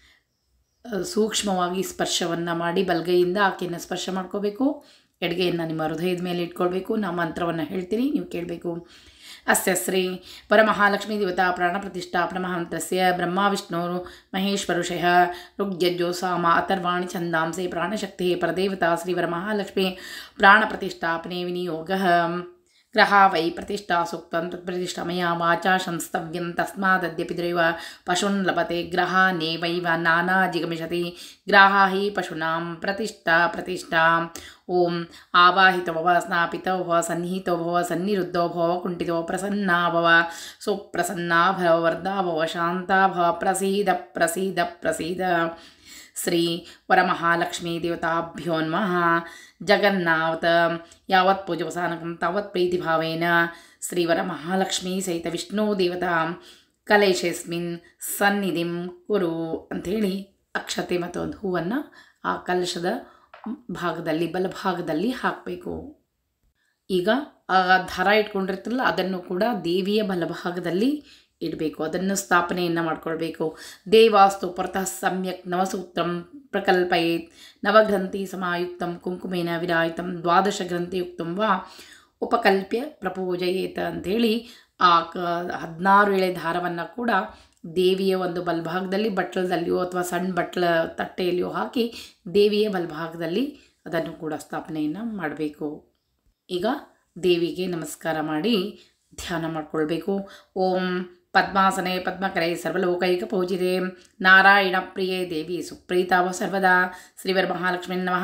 ಸೂಕ್ಷ್ಮವಾಗಿ ಸ್ಪರ್ಶವನ್ನು ಮಾಡಿ ಬಲಗೈಯಿಂದ ಆಕೆಯನ್ನು ಸ್ಪರ್ಶ ಮಾಡ್ಕೋಬೇಕು. ಎಡಗೈಯನ್ನು ನಿಮ್ಮ ಹೃದಯದ ಮೇಲೆ ಇಟ್ಕೊಳ್ಬೇಕು. ನಾ ಮಂತ್ರವನ್ನು ಹೇಳ್ತೀನಿ, ನೀವು ಕೇಳಬೇಕು. ಅಸ್ಯ ಶ್ರೀ ವರಮಹಾಲಕ್ಷ್ಮೀ ದೇವತಾ ಪ್ರಾಣ ಪ್ರತಿಷ್ಠಾಪನ ಮಹಾಮಂತ್ರಸ್ಯ ಬ್ರಹ್ಮ ವಿಷ್ಣು ಮಹೇಶ್ವರುಷಃ ಋಗ್ಯಜೋ ಸಾಮ ಅಥರ್ವಾಣಿ ಛಂದಾಂಸೆ ಪ್ರಾಣಶಕ್ತಿ ಪರದೇವತಾ ಶ್ರೀ ವರಮಹಾಲಕ್ಷ್ಮೀ ಪ್ರಾಣ ಪ್ರತಿಷ್ಠಾಪನೆ ವಿನಿಯೋಗಃ ಗ್ರಹ ವೈ ಪ್ರತಿಷ್ಠಾ ಸೂಕ್ತಂ ತತ್ಪ್ರತಿಷ್ಠಾ ಮಯಾ ವಾಚಾ ಸಂಸ್ತವ್ಯಂ ತಸ್ಮಾದದ್ಯಪಿ ದ್ರೈವ ಪಶೂನ್ ಲಭತೆ ಗ್ರಹಾನೇವೈವ ನಾನಾ ಜಿಗಮಿಷತಿ ಗ್ರಾಹಾ ಹಿ ಪಶೂನಾಂ ಪ್ರತಿಷ್ಠಾ ಓಂ ಆವಾಹಿತೋ ಭವ ಸ್ನಾಪಿತೋ ಭವ ಸನ್ನಿಹಿತೋ ಭವ ಸನ್ನಿರುದ್ಧೋ ಭವ ಕುಂಠಿತೋ ಪ್ರಸನ್ನಾ ಭವ ಸುಪ್ರಸನ್ನಾ ಭವ ವರ್ಧಾ ಭವ ಶಾಂತಾ ಭವ ಪ್ರಸೀದ ಪ್ರಸೀದ ಪ್ರಸೀದ. ಶ್ರೀ ವರಮಹಾಲಕ್ಷ್ಮೀ ದೇವತಾಭ್ಯೋ ನಮಃ. ಜಗನ್ನಾಥ ಯಾವತ್ ಪೂಜವಸಾನಕಂ ತಾವತ್ ಪ್ರೀತಿಭಾವೇನ ಶ್ರೀ ವರಮಹಾಲಕ್ಷ್ಮೀ ಸಹಿತ ವಿಷ್ಣು ದೇವತಾ ಕಲೇಶಸ್ಮಿನ್ ಸನ್ನಿಧಿಂ ಕುರು ಅಂಥೇಳಿ ಅಕ್ಷತೆ ಮತ್ತು ಒಂದು ಹೂವನ್ನು ಆ ಕಲಶದ ಭಾಗದಲ್ಲಿ ಬಲಭಾಗದಲ್ಲಿ ಹಾಕಬೇಕು. ಈಗ ಆ ದಾರ ಇಟ್ಕೊಂಡಿರ್ತಿರಲ್ಲ ಅದನ್ನು ಕೂಡ ದೇವಿಯ ಬಲಭಾಗದಲ್ಲಿ ಇಡಬೇಕು. ಅದನ್ನು ಸ್ಥಾಪನೆಯನ್ನು ಮಾಡ್ಕೊಳ್ಬೇಕು. ದೇವಾಸ್ತು ಪರತಃ ಸಮ್ಯಕ್ ನವಸೂತ್ರಂ ಪ್ರಕಲ್ಪಯೇತ್ ನವಗ್ರಂಥಿ ಸಮಾಯುಕ್ತಂ ಕುಂಕುಮೇನ ವಿರಾಯಿತಂ ದ್ವಾದಶ ಗ್ರಂಥಿಯುಕ್ತಂ ವಾ ಉಪಕಲ್ಪ್ಯ ಪ್ರಪೂಜಯೇತ್ ಅಂಥೇಳಿ ಆ 16 ಎಳೆ ದಾರವನ್ನು ಕೂಡ ದೇವಿಯ ಒಂದು ಬಲಭಾಗದಲ್ಲಿ ಬಟ್ಲದಲ್ಲಿಯೋ ಅಥವಾ ಸಣ್ಣ ಬಟ್ಲ ತಟ್ಟೆಯಲ್ಲಿಯೋ ಹಾಕಿ ದೇವಿಯ ಬಲಭಾಗದಲ್ಲಿ ಅದನ್ನು ಕೂಡ ಸ್ಥಾಪನೆಯನ್ನು ಮಾಡಬೇಕು. ಈಗ ದೇವಿಗೆ ನಮಸ್ಕಾರ ಮಾಡಿ ಧ್ಯಾನ ಮಾಡಿಕೊಳ್ಬೇಕು. ಓಂ ಪದ್ಮಾಸನೆ ಪದ್ಮಕರೆ ಸರ್ವಲೋಕೈಕ ಪೂಜಿತೆ ನಾರಾಯಣ ಪ್ರಿಯೇ ದೇವಿ ಸುಪ್ರೀತಾವ ಸರ್ವದಾ ಶ್ರೀವರಮಹಾಲಕ್ಷ್ಮೀ ನಮಃ.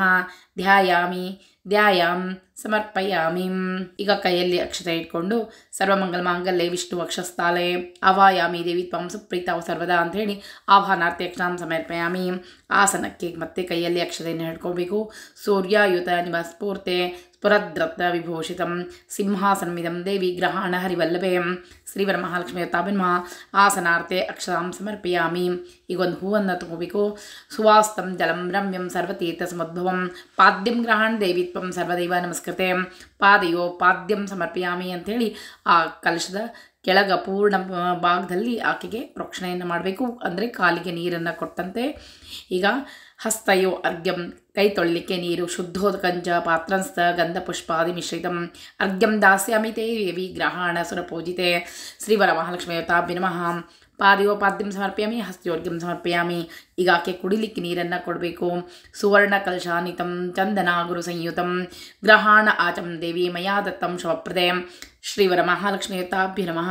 ಧ್ಯಾಯಾಂ ಸಮರ್ಪಯಾಮಿ. ಈಗ ಕೈಯಲ್ಲಿ ಅಕ್ಷತೆ ಇಟ್ಕೊಂಡು ಸರ್ವಮಂಗಲ ಮಾಂಗಲ್ಯೆ ವಿಷ್ಣು ವಕ್ಷಸ್ಥಾಲೆ ಆವಾಯಾಮಿ ದೇವಿ ತ್ವಂ ಸುಪ್ರೀತಾವ ಸರ್ವದಾ ಅಂಥೇಳಿ ಆಹ್ವಾನಾರ್ಥಿ ಅಕ್ಷತಾಂ ಸಮರ್ಪಯಾಮಿ. ಆಸನಕ್ಕೆ ಮತ್ತೆ ಕೈಯಲ್ಲಿ ಅಕ್ಷತೆಯನ್ನು ಹಿಡ್ಕೊಳ್ಬೇಕು. ಸೂರ್ಯಾಯುತ ನಿಮ ಸ್ಫೂರ್ತೆ ಸ್ಫುರದ್ರತ್ನ ವಿಭೂಷಿತಂ ಸಿಂಹಾಸನಮಿದಂ ದೇವಿ ಗ್ರಹಾಣ ಹರಿವಲ್ಲಭೆ ಶ್ರೀವರಮಹಾಲಕ್ಷ್ಮೀ ತಾಭಿನ್ಮ ಆಸನಾರ್ಥೆ ಅಕ್ಷತಾಂ ಸಮರ್ಪಯಾಮಿ. ಈಗ ಒಂದು ಹೂವನ್ನು ತಗೋಬೇಕು. ಸುವಾಸ್ತಂ ಜಲಂ ರಮ್ಯಂ ಸರ್ವತೀರ್ಥ ಸಮುದ್ಭವಂ ಪಾದ್ಯಂ ಗ್ರಹಣ ದೇವಿತ್ವಂ ಸರ್ವದೈವ ನಮಸ್ಕೃತೆ ಪಾದಯೋ ಪಾದ್ಯಂ ಸಮರ್ಪಯಾಮಿ ಅಂಥೇಳಿ ಆ ಕಲಶದ ಕೆಳಗ ಪೂರ್ಣ ಭಾಗದಲ್ಲಿ ಆಕೆಗೆ ಪ್ರೋಕ್ಷಣೆಯನ್ನು ಮಾಡಬೇಕು. ಅಂದರೆ ಕಾಲಿಗೆ ನೀರನ್ನು ಕೊಟ್ಟಂತೆ. ಈಗ ಹಸ್ತಯೋ ಅರ್ಘ್ಯಂ ಕೈ ತೊಳ್ಲಿಕ್ಕೆ ನೀರು ಶುದ್ಧೋದಕಂಚ ಪಾತ್ರಂಸ್ಥ ಗಂಧ ಪುಷ್ಪಾದಿ ಮಿಶ್ರಿತಂ ಅರ್ಘ್ಯಂ ದಾಸ್ಯಾಮಿ ತೇ ದೇವಿ ಗ್ರಹಾಣ ಸುರಪೂಜಿತೆ ಶ್ರೀವರಮಹಾಲಕ್ಷ್ಮೀ ತಾಭ್ಯ ನಮಃ. ಪಾದಯೋ ಪಾದ್ಯಂ ಸಮರ್ಪಯಾಮಿ ಹಸ್ತಯೋರ್ಘ್ಯಂ ಸಮರ್ಪಯಾಮಿ. ಈಗ ಆಕೆ ಕುಡಿಲಿಕ್ಕೆ ನೀರನ್ನು ಕೊಡಬೇಕು. ಸುವರ್ಣ ಕಲಶಾನಿತಂ ಚಂದನ ಗುರು ಸಂಯುತಂ ಗ್ರಹಾಣ ಆಚಂ ದೇವಿ ಮಯಾ ದತ್ತಂ ಶವಪ್ರದೆ ಶ್ರೀವರಮಹಾಲಕ್ಷ್ಮೀ ತಾಭ್ಯ ನಮಃ.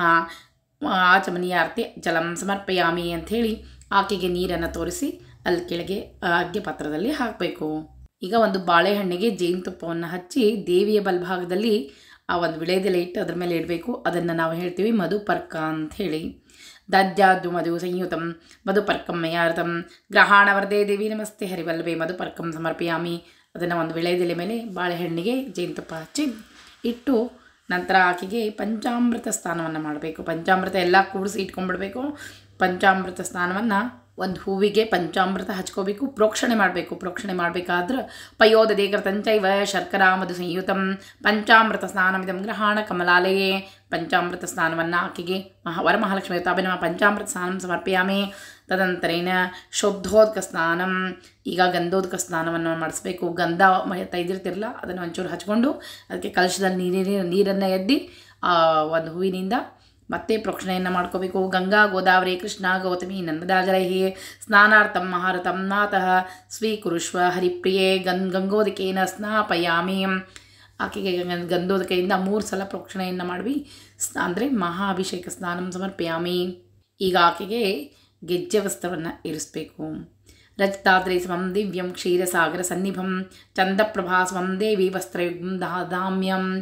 ಆಚಮನೀಯಾರ್ಥಿ ಜಲಂ ಸಮರ್ಪಯಾಮಿ ಅಂಥೇಳಿ ಆಕೆಗೆ ನೀರನ್ನು ತೋರಿಸಿ ಅಲ್ಲಿ ಕೆಳಗೆ ಅರ್ಘ್ಯ ಪಾತ್ರದಲ್ಲಿ ಹಾಕಬೇಕು. ಈಗ ಒಂದು ಬಾಳೆಹಣ್ಣಿಗೆ ಜೇನುತುಪ್ಪವನ್ನು ಹಚ್ಚಿ ದೇವಿಯ ಬಲಭಾಗದಲ್ಲಿ ಆ ಒಂದು ವಿಳೆದೆಲೆ ಇಟ್ಟು ಅದ್ರ ಮೇಲೆ ಇಡಬೇಕು. ಅದನ್ನು ನಾವು ಹೇಳ್ತೀವಿ ಮಧುಪರ್ಕ ಅಂಥೇಳಿ. ದಜ್ಜಾದು ಮಧು ಸಂಯುತಂ ಮಧುಪರ್ಕಂ ಮಯಾರ್ಥಂ ಗ್ರಹಾಣ ವರದೆ ದೇವಿ ನಮಸ್ತೆ ಹರಿವಲ್ಲಭೆ ಮಧುಪರ್ಕಂ ಸಮರ್ಪಯಾಮಿ. ಅದನ್ನು ಒಂದು ವಿಳೆದೆಲೆ ಮೇಲೆ ಬಾಳೆಹಣ್ಣಿಗೆ ಜೇನುತುಪ್ಪ ಹಚ್ಚಿ ಇಟ್ಟು ನಂತರ ಆಕೆಗೆ ಪಂಚಾಮೃತ ಸ್ನಾನವನ್ನು ಮಾಡಬೇಕು. ಪಂಚಾಮೃತ ಎಲ್ಲ ಕೂಡಿಸಿ ಇಟ್ಕೊಂಡ್ಬಿಡ್ಬೇಕು. ಪಂಚಾಮೃತ ಸ್ನಾನವನ್ನು ಒಂದು ಹೂವಿಗೆ ಪಂಚಾಮೃತ ಹಚ್ಕೋಬೇಕು. ಪ್ರೋಕ್ಷಣೆ ಮಾಡಬೇಕು. ಪ್ರೋಕ್ಷಣೆ ಮಾಡಬೇಕಾದ್ರೆ ಪಯೋದದೇ ಕೃತಂಚೈವ ಶರ್ಕರಾ ಮಧು ಸಂಯುತಂ ಪಂಚಾಮೃತ ಸ್ನಾನಮಿದಂ ಗ್ರಹಾಣ ಕಮಲಾಲಯೇ. ಪಂಚಾಮೃತ ಸ್ನಾನವನ್ನು ಆಕೆಗೆ ವರಮಹಾಲಕ್ಷ್ಮೀ ತಾಭಿನಮ ಪಂಚಾಮೃತ ಸ್ನಾನಂ ಸಮರ್ಪಯಾಮಿ. ತದನಂತರೇನ ಶುದ್ಧೋದಕ ಸ್ನಾನಂ. ಈಗ ಗಂಧೋದಕ ಸ್ನಾನವನ್ನು ಮಾಡಿಸ್ಬೇಕು. ಗಂಧ ತೆಗೆದಿರ್ತಿರಲ್ಲ ಅದನ್ನು ಒಂಚೂರು ಹಚ್ಕೊಂಡು ಅದಕ್ಕೆ ಕಲಶದಲ್ಲಿ ನೀರನ್ನು ಎದ್ದಿ ಒಂದು ಹೂವಿನಿಂದ ಮತ್ತೆ ಪ್ರೋಕ್ಷಣೆಯನ್ನು ಮಾಡ್ಕೋಬೇಕು. ಗಂಗಾ ಗೋದಾವರಿ ಕೃಷ್ಣ ಗೌತಮಿ ನರ್ಮದಾ ಜಲೈಹಿ ಸ್ನಾನಾರ್ಥಂ ಮಹಾರಥಂ ನಾತಃ ಸ್ವೀಕುರುಷ್ವ ಹರಿಪ್ರಿಯೇ ಗಂಗೋದಕೇನ ಸ್ನಾಪಯಾಮಿ. ಆಕೆಗೆ ಗಂಧೋದಕೆಯಿಂದ 3 ಸಲ ಪ್ರೋಕ್ಷಣೆಯನ್ನು ಮಾಡಿ ಅಂದರೆ ಮಹಾಭಿಷೇಕ ಸ್ನಾನಂ ಸಮರ್ಪಯಾಮಿ. ಈಗ ಆಕೆಗೆ ಗೆಜ್ಜೆ ವಸ್ತ್ರವನ್ನು ಇರಿಸಬೇಕು. ರಜತಾದ್ರಿ ಸಮಂ ದಿವ್ಯಂ ಕ್ಷೀರಸಾಗರ ಸನ್ನಿಭಂ ಚಂದಪ್ರಭಾ ಸಮಂ ದೇವಿ ವಸ್ತ್ರಯುಗ್ಮಂ ದಾಮ್ಯಂ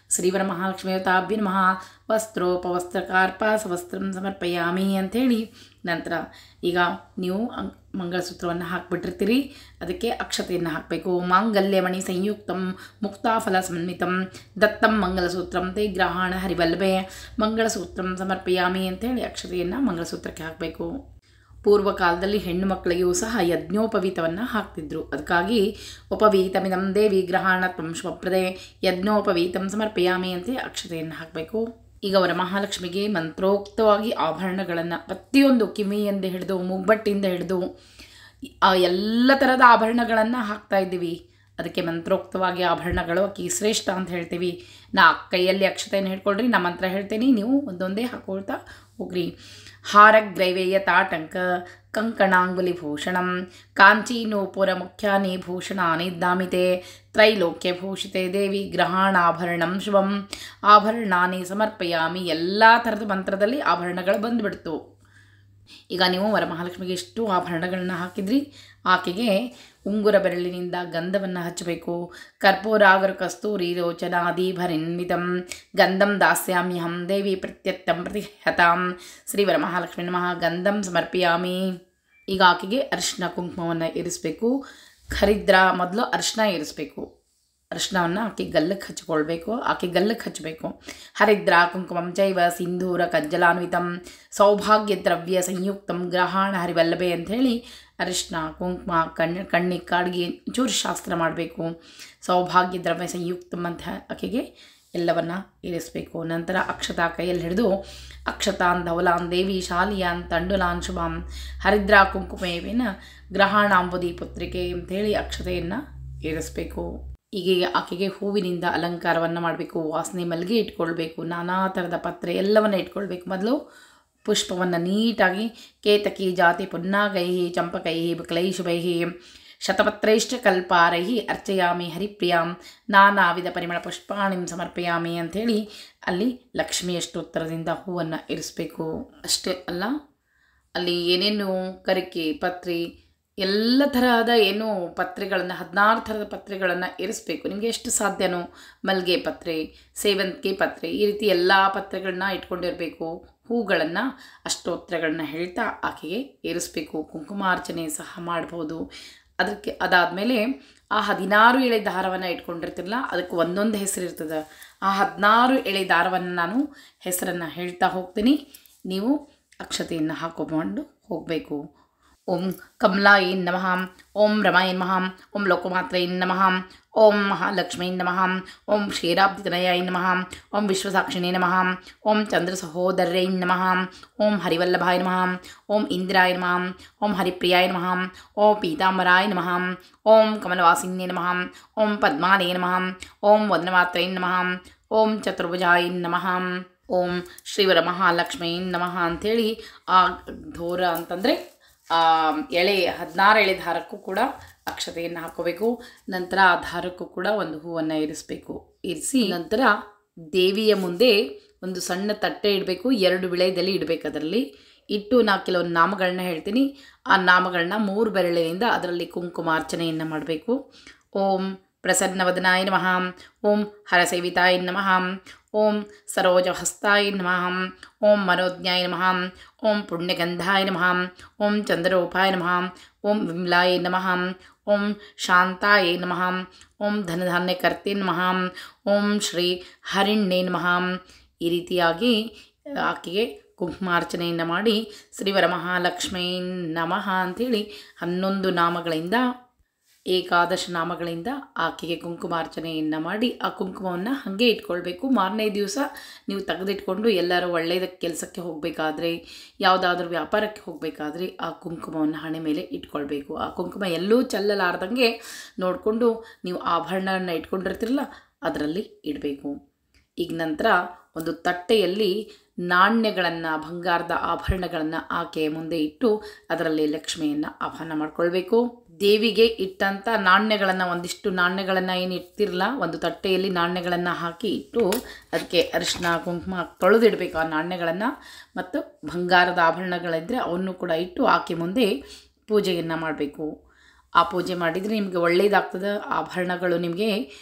ಶ್ರೀವರಮಹಾಲಕ್ಷ್ಮೀತಾಭ್ಯ ನಮಃ ವಸ್ತ್ರೋಪವಸ್ತ್ರಕಾರ್ಪಾಸವಸ್ತ್ರಂ ಸಮರ್ಪಯಾಮಿ ಅಂಥೇಳಿ ನಂತರ ಈಗ ನೀವು ಮಂಗಳಸೂತ್ರವನ್ನು ಹಾಕಿಬಿಟ್ಟಿರ್ತೀರಿ, ಅದಕ್ಕೆ ಅಕ್ಷತೆಯನ್ನು ಹಾಕಬೇಕು. ಮಾಂಗಲ್ಯಮಣಿ ಸಂಯುಕ್ತಂ ಮುಕ್ತಾಫಲ ಸನ್ಮಿತಂ ದತ್ತಂ ಮಂಗಲಸೂತ್ರಂ ತೇ ಗ್ರಹಾಣ ಹರಿವಲ್ಲಭೆ ಮಂಗಳಸೂತ್ರಂ ಸಮರ್ಪಯಾಮಿ ಅಂಥೇಳಿ ಅಕ್ಷತೆಯನ್ನು ಮಂಗಳಸೂತ್ರಕ್ಕೆ ಹಾಕಬೇಕು. ಪೂರ್ವಕಾಲದಲ್ಲಿ ಹೆಣ್ಣು ಮಕ್ಕಳಿಗೂ ಸಹ ಯಜ್ಞೋಪವೀತವನ್ನು ಹಾಕ್ತಿದ್ರು. ಅದಕ್ಕಾಗಿ ಉಪವೀತಮಿದಂ ದೇವಿ ಗ್ರಹಾಣತ್ವಂ ಶುಭಪ್ರದೆ ಯಜ್ಞೋಪವೀತಂ ಸಮರ್ಪಯಾಮಿ ಅಂತ ಅಕ್ಷತೆಯನ್ನು ಹಾಕಬೇಕು. ಈಗ ವರಮಹಾಲಕ್ಷ್ಮಿಗೆ ಮಂತ್ರೋಕ್ತವಾಗಿ ಆಭರಣಗಳನ್ನು ಪ್ರತಿಯೊಂದು ಕಿವಿಯಿಂದ ಹಿಡಿದು ಮುಗ್ಬಟ್ಟಿಯಿಂದ ಹಿಡಿದು ಎಲ್ಲ ಥರದ ಆಭರಣಗಳನ್ನು ಹಾಕ್ತಾ ಇದ್ದೀವಿ. ಅದಕ್ಕೆ ಮಂತ್ರೋಕ್ತವಾಗಿ ಆಭರಣಗಳು ಆಕಿ ಶ್ರೇಷ್ಠ ಅಂತ ಹೇಳ್ತೀವಿ. ಕೈಯಲ್ಲಿ ಅಕ್ಷತೆಯನ್ನು ಹಿಡ್ಕೊಳ್ರಿ, ನಾ ಮಂತ್ರ ಹೇಳ್ತೇನೆ, ನೀವು ಒಂದೊಂದೇ ಹಾಕೊಳ್ತಾ ಹೋಗ್ರಿ. ಹಾರಗ್ರೈವೇಯ ತಾಟಂಕ ಕಂಕಣಾಂಗುಲಿಭೂಷಣಂ ಕಾಂಚೀನೂಪುರ ಮುಖ್ಯಾನಿ ಭೂಷಣಾನಿ ದಾಮಿತೆ ತ್ರೈಲೋಕ್ಯಭೂಷಿತೆ ದೇವಿ ಗ್ರಹಾಣಾಭರಣಂ ಶುಭಂ ಆಭರಣಾನಿ ಸಮರ್ಪಯಾಮಿ. ಎಲ್ಲ ಥರದ ಮಂತ್ರದಲ್ಲಿ ಆಭರಣಗಳು ಬಂದುಬಿಡ್ತು. ಈಗ ನೀವು ವರಮಹಾಲಕ್ಷ್ಮಿಗೆ ಎಷ್ಟು ಆಭರಣಗಳನ್ನ ಹಾಕಿದ್ರಿ, ಆಕೆಗೆ ಉಂಗುರ ಬೆರಳಿನಿಂದ ಗಂಧವನ್ನು ಹಚ್ಚಬೇಕು. ಕರ್ಪೂರಾಗರ ಕಸ್ತೂರಿ ರೋಚನಾದಿಭರಿನ್ವಿತಂ ಗಂಧಂ ದಾಸ್ಯಾಮ್ಯಹಂ ದೇವಿ ಪ್ರತ್ಯತ್ತಂ ಪ್ರತಿಹತಾಂ ಶ್ರೀ ವರಮಹಾಲಕ್ಷ್ಮಿ ನಮಃ ಗಂಧಂ ಸಮರ್ಪಯಾಮಿ. ಈಗ ಆಕೆಗೆ ಅರಿಶಿನ ಕುಂಕುಮವನ್ನು ಇರಿಸಬೇಕು. ಖರಿದ್ರ ಮೊದಲು ಅರಿಶಿನ ಇರಿಸಬೇಕು. ಅರಿಶಿನವನ್ನು ಆಕೆ ಗಲ್ಲಕ್ಕೆ ಹಚ್ಚಬೇಕು. ಹರಿದ್ರ ಕುಂಕುಮಂ ಚೈವ ಸಿಂಧೂರ ಕಜ್ಜಲಾನ್ವಿತಂ ಸೌಭಾಗ್ಯ ದ್ರವ್ಯ ಸಂಯುಕ್ತಂ ಗ್ರಹಾಣ ಹರಿವಲ್ಲಭೆ ಅಂಥೇಳಿ ಅರಿಶಿನ ಕುಂಕುಮ ಕಣ್ಣಿಗೆ ಕಾಡಿಗೆ ಚೂರು ಶಾಸ್ತ್ರ ಮಾಡಬೇಕು. ಸೌಭಾಗ್ಯ ದ್ರವ್ಯ ಸಂಯುಕ್ತಂ ಅಂತ ಆಕೆಗೆ ಎಲ್ಲವನ್ನು ಇರಿಸಬೇಕು. ನಂತರ ಅಕ್ಷತಾ ಕೈಯಲ್ಲಿ ಹಿಡಿದು ಅಕ್ಷತಾನ್ ಧವಲಾನ್ ದೇವಿ ಶಾಲಿಯಾನ್ ತಂಡುಲಾನ್ ಶುಭಾಂ ಹರಿದ್ರಾ ಕುಂಕುಮೇವಿನ ಗ್ರಹಾಣಾಂಬುದಿ ಪುತ್ರಿಕೆ ಅಂಥೇಳಿ ಅಕ್ಷತೆಯನ್ನು ಇರಿಸಬೇಕು. ಈಗ ಆಕೆಗೆ ಹೂವಿನಿಂದ ಅಲಂಕಾರವನ್ನು ಮಾಡಬೇಕು. ವಾಸನೆ ಮಲ್ಲಿಗೆ ಇಟ್ಕೊಳ್ಬೇಕು. ನಾನಾ ಥರದ ಪತ್ರೆ ಎಲ್ಲವನ್ನು ಇಟ್ಕೊಳ್ಬೇಕು. ಮೊದಲು ಪುಷ್ಪವನ್ನು ನೀಟಾಗಿ ಕೇತಕಿ ಜಾತಿ ಪುನ್ನಾಗೈ ಚಂಪಕೈ ಬಕಲೈ ಶುಭೈ ಶತಪತ್ರೈಶ್ಚ ಕಲ್ಪಾರೈ ಅರ್ಚಯಾಮಿ ಹರಿಪ್ರಿಯಾಂ ನಾನಾ ವಿಧ ಪರಿಮಳ ಪುಷ್ಪಾಣಿಂ ಸಮರ್ಪಯಾಮಿ ಅಂಥೇಳಿ ಅಲ್ಲಿ ಲಕ್ಷ್ಮಿ ಅಷ್ಟೋತ್ತರದಿಂದ ಹೂವನ್ನು ಇರಿಸಬೇಕು. ಅಷ್ಟೇ ಅಲ್ಲ, ಅಲ್ಲಿ ಏನೇನು ಕರಿಕೆ ಪತ್ರಿ ಎಲ್ಲ ತರಹದ ಏನು ಪತ್ರೆಗಳನ್ನು 16 ಥರದ ಪತ್ರೆಗಳನ್ನು ಇರಿಸಬೇಕು. ನಿಮಗೆ ಎಷ್ಟು ಸಾಧ್ಯನೋ ಮಲ್ಲಿಗೆ ಪತ್ರೆ, ಸೇವಂತಿಗೆ ಪತ್ರೆ, ಈ ರೀತಿ ಎಲ್ಲ ಪತ್ರೆಗಳನ್ನ ಇಟ್ಕೊಂಡಿರಬೇಕು. ಹೂಗಳನ್ನು ಅಷ್ಟೋತ್ತರಗಳನ್ನ ಹೇಳ್ತಾ ಆಕೆಗೆ ಇರಿಸಬೇಕು. ಕುಂಕುಮಾರ್ಚನೆ ಸಹ ಮಾಡ್ಬೋದು. ಅದಾದಮೇಲೆ ಆ 16 ಎಳೆ ದಾರವನ್ನು ಇಟ್ಕೊಂಡಿರ್ತಿರಲ್ಲ, ಅದಕ್ಕೆ ಒಂದೊಂದು ಹೆಸರು ಇರ್ತದೆ. ಆ 16 ಎಳೆ ದಾರವನ್ನು ನಾನು ಹೆಸರನ್ನು ಹೇಳ್ತಾ ಹೋಗ್ತೀನಿ, ನೀವು ಅಕ್ಷತೆಯನ್ನು ಹಾಕೊಂಡು ಹೋಗಬೇಕು. ಓಂ ಕಮಲಾಯ ನಮಃ, ಓಂ ರಮಾಯ ನಮಃ, ಓಂ ಲೋಕಮಾತ್ರಯ ನಮಃ, ಓಂ ಮಹಾಲಕ್ಷ್ಮೀ ನಮಃ, ಓಂ ಕ್ಷೀರಾಬ್ಧಿತನಯಾಯ ನಮಃ, ಓಂ ವಿಶ್ವಸಾಕ್ಷಿಣೇ ನಮಃ, ಓಂ ಚಂದ್ರ ಸಹೋದರ್ಯೈ ನಮಃ, ಓಂ ಹರಿವಲ್ಲಭಾಯ ನಮಃ, ಓಂ ಇಂದ್ರಾಯ ನಮಃ, ಓಂ ಹರಿಪ್ರಿಯಾಯ ನಮಃ, ಓಂ ಪೀತಾಂಬರಾಯ ನಮಃ, ಓಂ ಕಮಲವಾಸಿನ್ಯೇ ನಮಃ, ಓಂ ಪದ್ಮಾಲಯ ನಮಃ, ಓಂ ವದನಮಾತ್ರಯ ನಮಃ, ಓಂ ಚತುರ್ಭುಜಾಯ ನಮಃ, ಓಂ ಶ್ರೀವರಮಹಾಲಕ್ಷ್ಮೀ ನಮಃ ಅಂಥೇಳಿ ಆ ಧೋರ ಅಂತಂದರೆ ಎಳೆ 16 ಎಳೆ ದಾರಕ್ಕೂ ಕೂಡ ಅಕ್ಷತೆಯನ್ನು ಹಾಕೋಬೇಕು. ನಂತರ ಆ ದಾರಕ್ಕೂ ಕೂಡ ಒಂದು ಹೂವನ್ನು ಇರಿಸಿ ನಂತರ ದೇವಿಯ ಮುಂದೆ ಒಂದು ಸಣ್ಣ ತಟ್ಟೆ ಇಡಬೇಕು. 2 ವಿಳೆಯಲ್ಲಿ ಇಡಬೇಕು. ಅದರಲ್ಲಿ ಇಟ್ಟು ನಾ ಕೆಲವೊಂದು ನಾಮಗಳನ್ನ ಹೇಳ್ತೀನಿ. ಆ ನಾಮಗಳನ್ನ 3 ಬೆರಳಿನಿಂದ ಅದರಲ್ಲಿ ಕುಂಕುಮಾರ್ಚನೆಯನ್ನು ಮಾಡಬೇಕು. ಓಂ ಪ್ರಸನ್ನವದನಾಯ ನಮಃ, ಓಂ ಹರಸೇವಿತಾಯ ನಮಃ, ಓಂ ಸರೋಜಹಸ್ತಾಯ ನಮಃ, ಓಂ ಮನೋಜ್ಞಾಯ ನಮಃ, ಓಂ ಪುಣ್ಯಗಂಧಾಯ ನಮಃ, ಓಂ ಚಂದ್ರರೂಪಾಯ ನಮಃ, ಓಂ ವಿಮಲಾಯ ನಮಃ, ಓಂ ಶಾಂತಾಯ ನಮಃ, ಓಂ ಧನಧಾನ್ಯಕರ್ತೆ ನಮಃ, ಓಂ ಶ್ರೀ ಹರಿಣ್ಯೇ ನಮಃ. ಈ ರೀತಿಯಾಗಿ ಆಕೆಗೆ ಕುಂಕುಮಾರ್ಚನೆಯನ್ನು ಮಾಡಿ ಶ್ರೀ ವರಮಹಾಲಕ್ಷ್ಮೀ ನಮಃ ಅಂಥೇಳಿ 11 ನಾಮಗಳಿಂದ 11 ನಾಮಗಳಿಂದ ಆಕೆಗೆ ಕುಂಕುಮಾರ್ಚನೆಯನ್ನು ಮಾಡಿ ಆ ಕುಂಕುಮವನ್ನು ಹಾಗೆ ಇಟ್ಕೊಳ್ಬೇಕು. ಮಾರನೇ ದಿವಸ ನೀವು ತೆಗೆದಿಟ್ಕೊಂಡು ಎಲ್ಲರೂ ಒಳ್ಳೆಯದ ಕೆಲಸಕ್ಕೆ ಹೋಗಬೇಕಾದ್ರೆ, ಯಾವುದಾದ್ರೂ ವ್ಯಾಪಾರಕ್ಕೆ ಹೋಗಬೇಕಾದ್ರೆ ಆ ಕುಂಕುಮವನ್ನು ಹಣೆ ಮೇಲೆ ಇಟ್ಕೊಳ್ಬೇಕು. ಆ ಕುಂಕುಮ ಎಲ್ಲೂ ಚೆಲ್ಲಲಾರ್ದಂಗೆ ನೋಡಿಕೊಂಡು ನೀವು ಆಭರಣವನ್ನು ಇಟ್ಕೊಂಡಿರ್ತಿರಲ್ಲ ಅದರಲ್ಲಿ ಇಡಬೇಕು. ಈಗ ನಂತರ ಒಂದು ತಟ್ಟೆಯಲ್ಲಿ ನಾಣ್ಯಗಳನ್ನು, ಬಂಗಾರದ ಆಭರಣಗಳನ್ನು ಆಕೆಯ ಮುಂದೆ ಇಟ್ಟು ಅದರಲ್ಲಿ ಲಕ್ಷ್ಮಿಯನ್ನು ಆಹ್ವಾನ ಮಾಡ್ಕೊಳ್ಬೇಕು. ದೇವಿಗೆ ಇಟ್ಟಂಥ ನಾಣ್ಯಗಳನ್ನು, ಒಂದಿಷ್ಟು ನಾಣ್ಯಗಳನ್ನು ಏನು ಇಡ್ತಿರಲ್ಲ, ಒಂದು ತಟ್ಟೆಯಲ್ಲಿ ನಾಣ್ಯಗಳನ್ನು ಹಾಕಿ ಇಟ್ಟು ಅದಕ್ಕೆ ಅರಿಶಿನ ಕುಂಕುಮ ತೊಳೆದಿಡಬೇಕು. ಆ ನಾಣ್ಯಗಳನ್ನು ಮತ್ತು ಬಂಗಾರದ ಆಭರಣಗಳಿದ್ದರೆ ಅವನ್ನು ಕೂಡ ಇಟ್ಟು ಆಕೆ ಮುಂದೆ ಪೂಜೆಯನ್ನು ಮಾಡಬೇಕು. ಆ ಪೂಜೆ ಮಾಡಿದರೆ ನಿಮಗೆ ಒಳ್ಳೆಯದಾಗ್ತದೆ. ಆಭರಣಗಳು ನಿಮಗೆ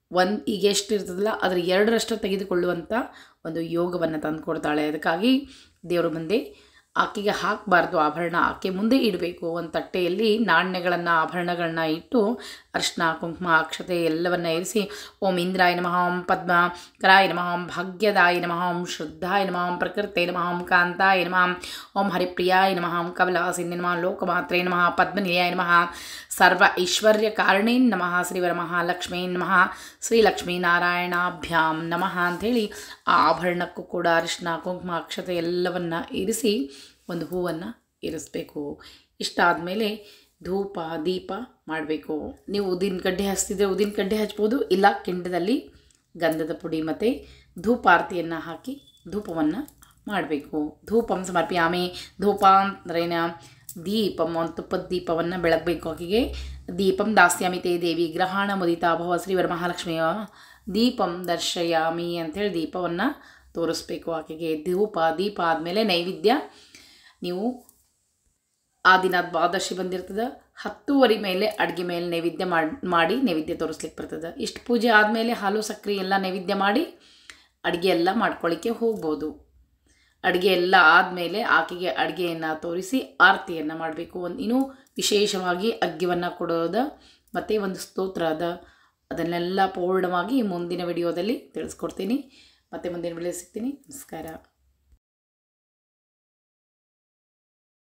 ಈಗ ಎಷ್ಟು ಇರ್ತದಲ್ಲ ಅದರ 2ರಷ್ಟು ತೆಗೆದುಕೊಳ್ಳುವಂಥ ಒಂದು ಯೋಗವನ್ನು ತಂದುಕೊಡ್ತಾಳೆ. ಅದಕ್ಕಾಗಿ ದೇವರ ಮುಂದೆ ಆಕೆಗೆ ಹಾಕಬಾರ್ದು ಆಭರಣ, ಆಕೆ ಮುಂದೆ ಇಡಬೇಕು. ಒಂದು ತಟ್ಟೆಯಲ್ಲಿ ನಾಣ್ಯಗಳನ್ನು ಆಭರಣಗಳನ್ನ ಇಟ್ಟು ಅರ್ಶಿನ ಕುಂಕುಮ ಅಕ್ಷತೆ ಎಲ್ಲವನ್ನು ಇರಿಸಿ ಓಂ ಇಂದ್ರಾಯ ನಮಃ, ಓಂ ಪದ್ಮಕರಾಯ ನಮಃ, ಓಂ ಭಾಗ್ಯದಾಯ ನಮಃ, ಓಂ ಶ್ರದ್ಧಾಯ ನಮಃ, ಓಂ ಪ್ರಕೃತೆ ನಮಃ, ಓಂ ಕಾಂತಾಯ ನಮಃ, ಓಂ ಹರಿಪ್ರಿಯಾಯ ನಮಃ, ಓಂ ಕಮಲವಾಸಿನ್ಯ ನಮಃ, ಲೋಕಮಾತ್ರೇ ನಮಃ, ಪದ್ಮನಿಲಯಾಯ ನಮಃ, ಸರ್ವ ಐಶ್ವರ್ಯ ಕಾರಣೇ ನಮಃ, ಶ್ರೀವರಮಹಾಲಕ್ಷ್ಮೀ ನಮಃ, ಶ್ರೀಲಕ್ಷ್ಮೀನಾರಾಯಣಾಭ್ಯಾಂ ನಮಃ ಅಂಥೇಳಿ ಆ ಆಭರಣಕ್ಕೂ ಕೂಡ ಅರಿಶಿನ ಕುಂಕುಮ ಅಕ್ಷತೆ ಎಲ್ಲವನ್ನು ಇರಿಸಿ ಒಂದು ಹೂವನ್ನು ಇರಿಸಬೇಕು. ಇಷ್ಟಾದಮೇಲೆ ಧೂಪ ದೀಪ ಮಾಡಬೇಕು. ನೀವು ಉದ್ದಿನ ಕಡ್ಡಿ ಹಚ್ತಿದ್ರೆ ಉದ್ದಿನ ಕಡ್ಡಿ ಹಚ್ಬೋದು, ಇಲ್ಲ ಕೆಂಡದಲ್ಲಿ ಗಂಧದ ಪುಡಿ ಮತ್ತು ಧೂಪಾರತಿಯನ್ನು ಹಾಕಿ ಧೂಪವನ್ನು ಮಾಡಬೇಕು. ಧೂಪಂ ಸಮರ್ಪಯಾಮಿ. ಧೂಪ ಅಂದ್ರೇನ ದೀಪಂ, ಒಂದು ತುಪ್ಪದ ದೀಪವನ್ನು ಬೆಳಗಬೇಕು. ಆಕೆಗೆ ದೀಪಂ ದಾಸ್ಯಾಮಿ ತೇ ದೇವಿ ಗ್ರಹಣ ಮುದಿತಾ ಭವ ಶ್ರೀವರಮಹಾಲಕ್ಷ್ಮಿಯ ದೀಪಂ ದರ್ಶಯಾಮಿ ಅಂಥೇಳಿ ದೀಪವನ್ನು ತೋರಿಸ್ಬೇಕು ಆಕೆಗೆ. ಧೂಪ ದೀಪ ಆದಮೇಲೆ ನೈವೇದ್ಯ. ನೀವು ಆ ದಿನ ದ್ವಾದಶಿ ಬಂದಿರ್ತದೆ, 10:30 ಮೇಲೆ ಅಡುಗೆ ಮೇಲೆ ನೈವೇದ್ಯ ಮಾಡಿ ನೈವೇದ್ಯ ತೋರಿಸ್ಲಿಕ್ಕೆ ಬರ್ತದೆ. ಇಷ್ಟು ಪೂಜೆ ಆದಮೇಲೆ ಹಾಲು ಸಕ್ಕರೆ ಎಲ್ಲ ನೈವೇದ್ಯ ಮಾಡಿ ಅಡುಗೆ ಎಲ್ಲ ಮಾಡ್ಕೊಳ್ಳಿಕ್ಕೆ ಹೋಗ್ಬೋದು. ಅಡುಗೆ ಎಲ್ಲ ಆದಮೇಲೆ ಆಕೆಗೆ ಅಡುಗೆಯನ್ನು ತೋರಿಸಿ ಆರತಿಯನ್ನು ಮಾಡಬೇಕು. ಇನ್ನೂ ವಿಶೇಷವಾಗಿ ಅರ್ಘ್ಯವನ್ನು ಕೊಡೋದು ಮತ್ತು ಒಂದು ಸ್ತೋತ್ರ ಅದ, ಅದನ್ನೆಲ್ಲ ಪೂರ್ಣವಾಗಿ ಮುಂದಿನ ವಿಡಿಯೋದಲ್ಲಿ ತಿಳಿಸ್ಕೊಡ್ತೀನಿ. ಮತ್ತು ಮುಂದಿನ ವಿಡಿಯೋ ಸಿಗ್ತೀನಿ. ನಮಸ್ಕಾರ.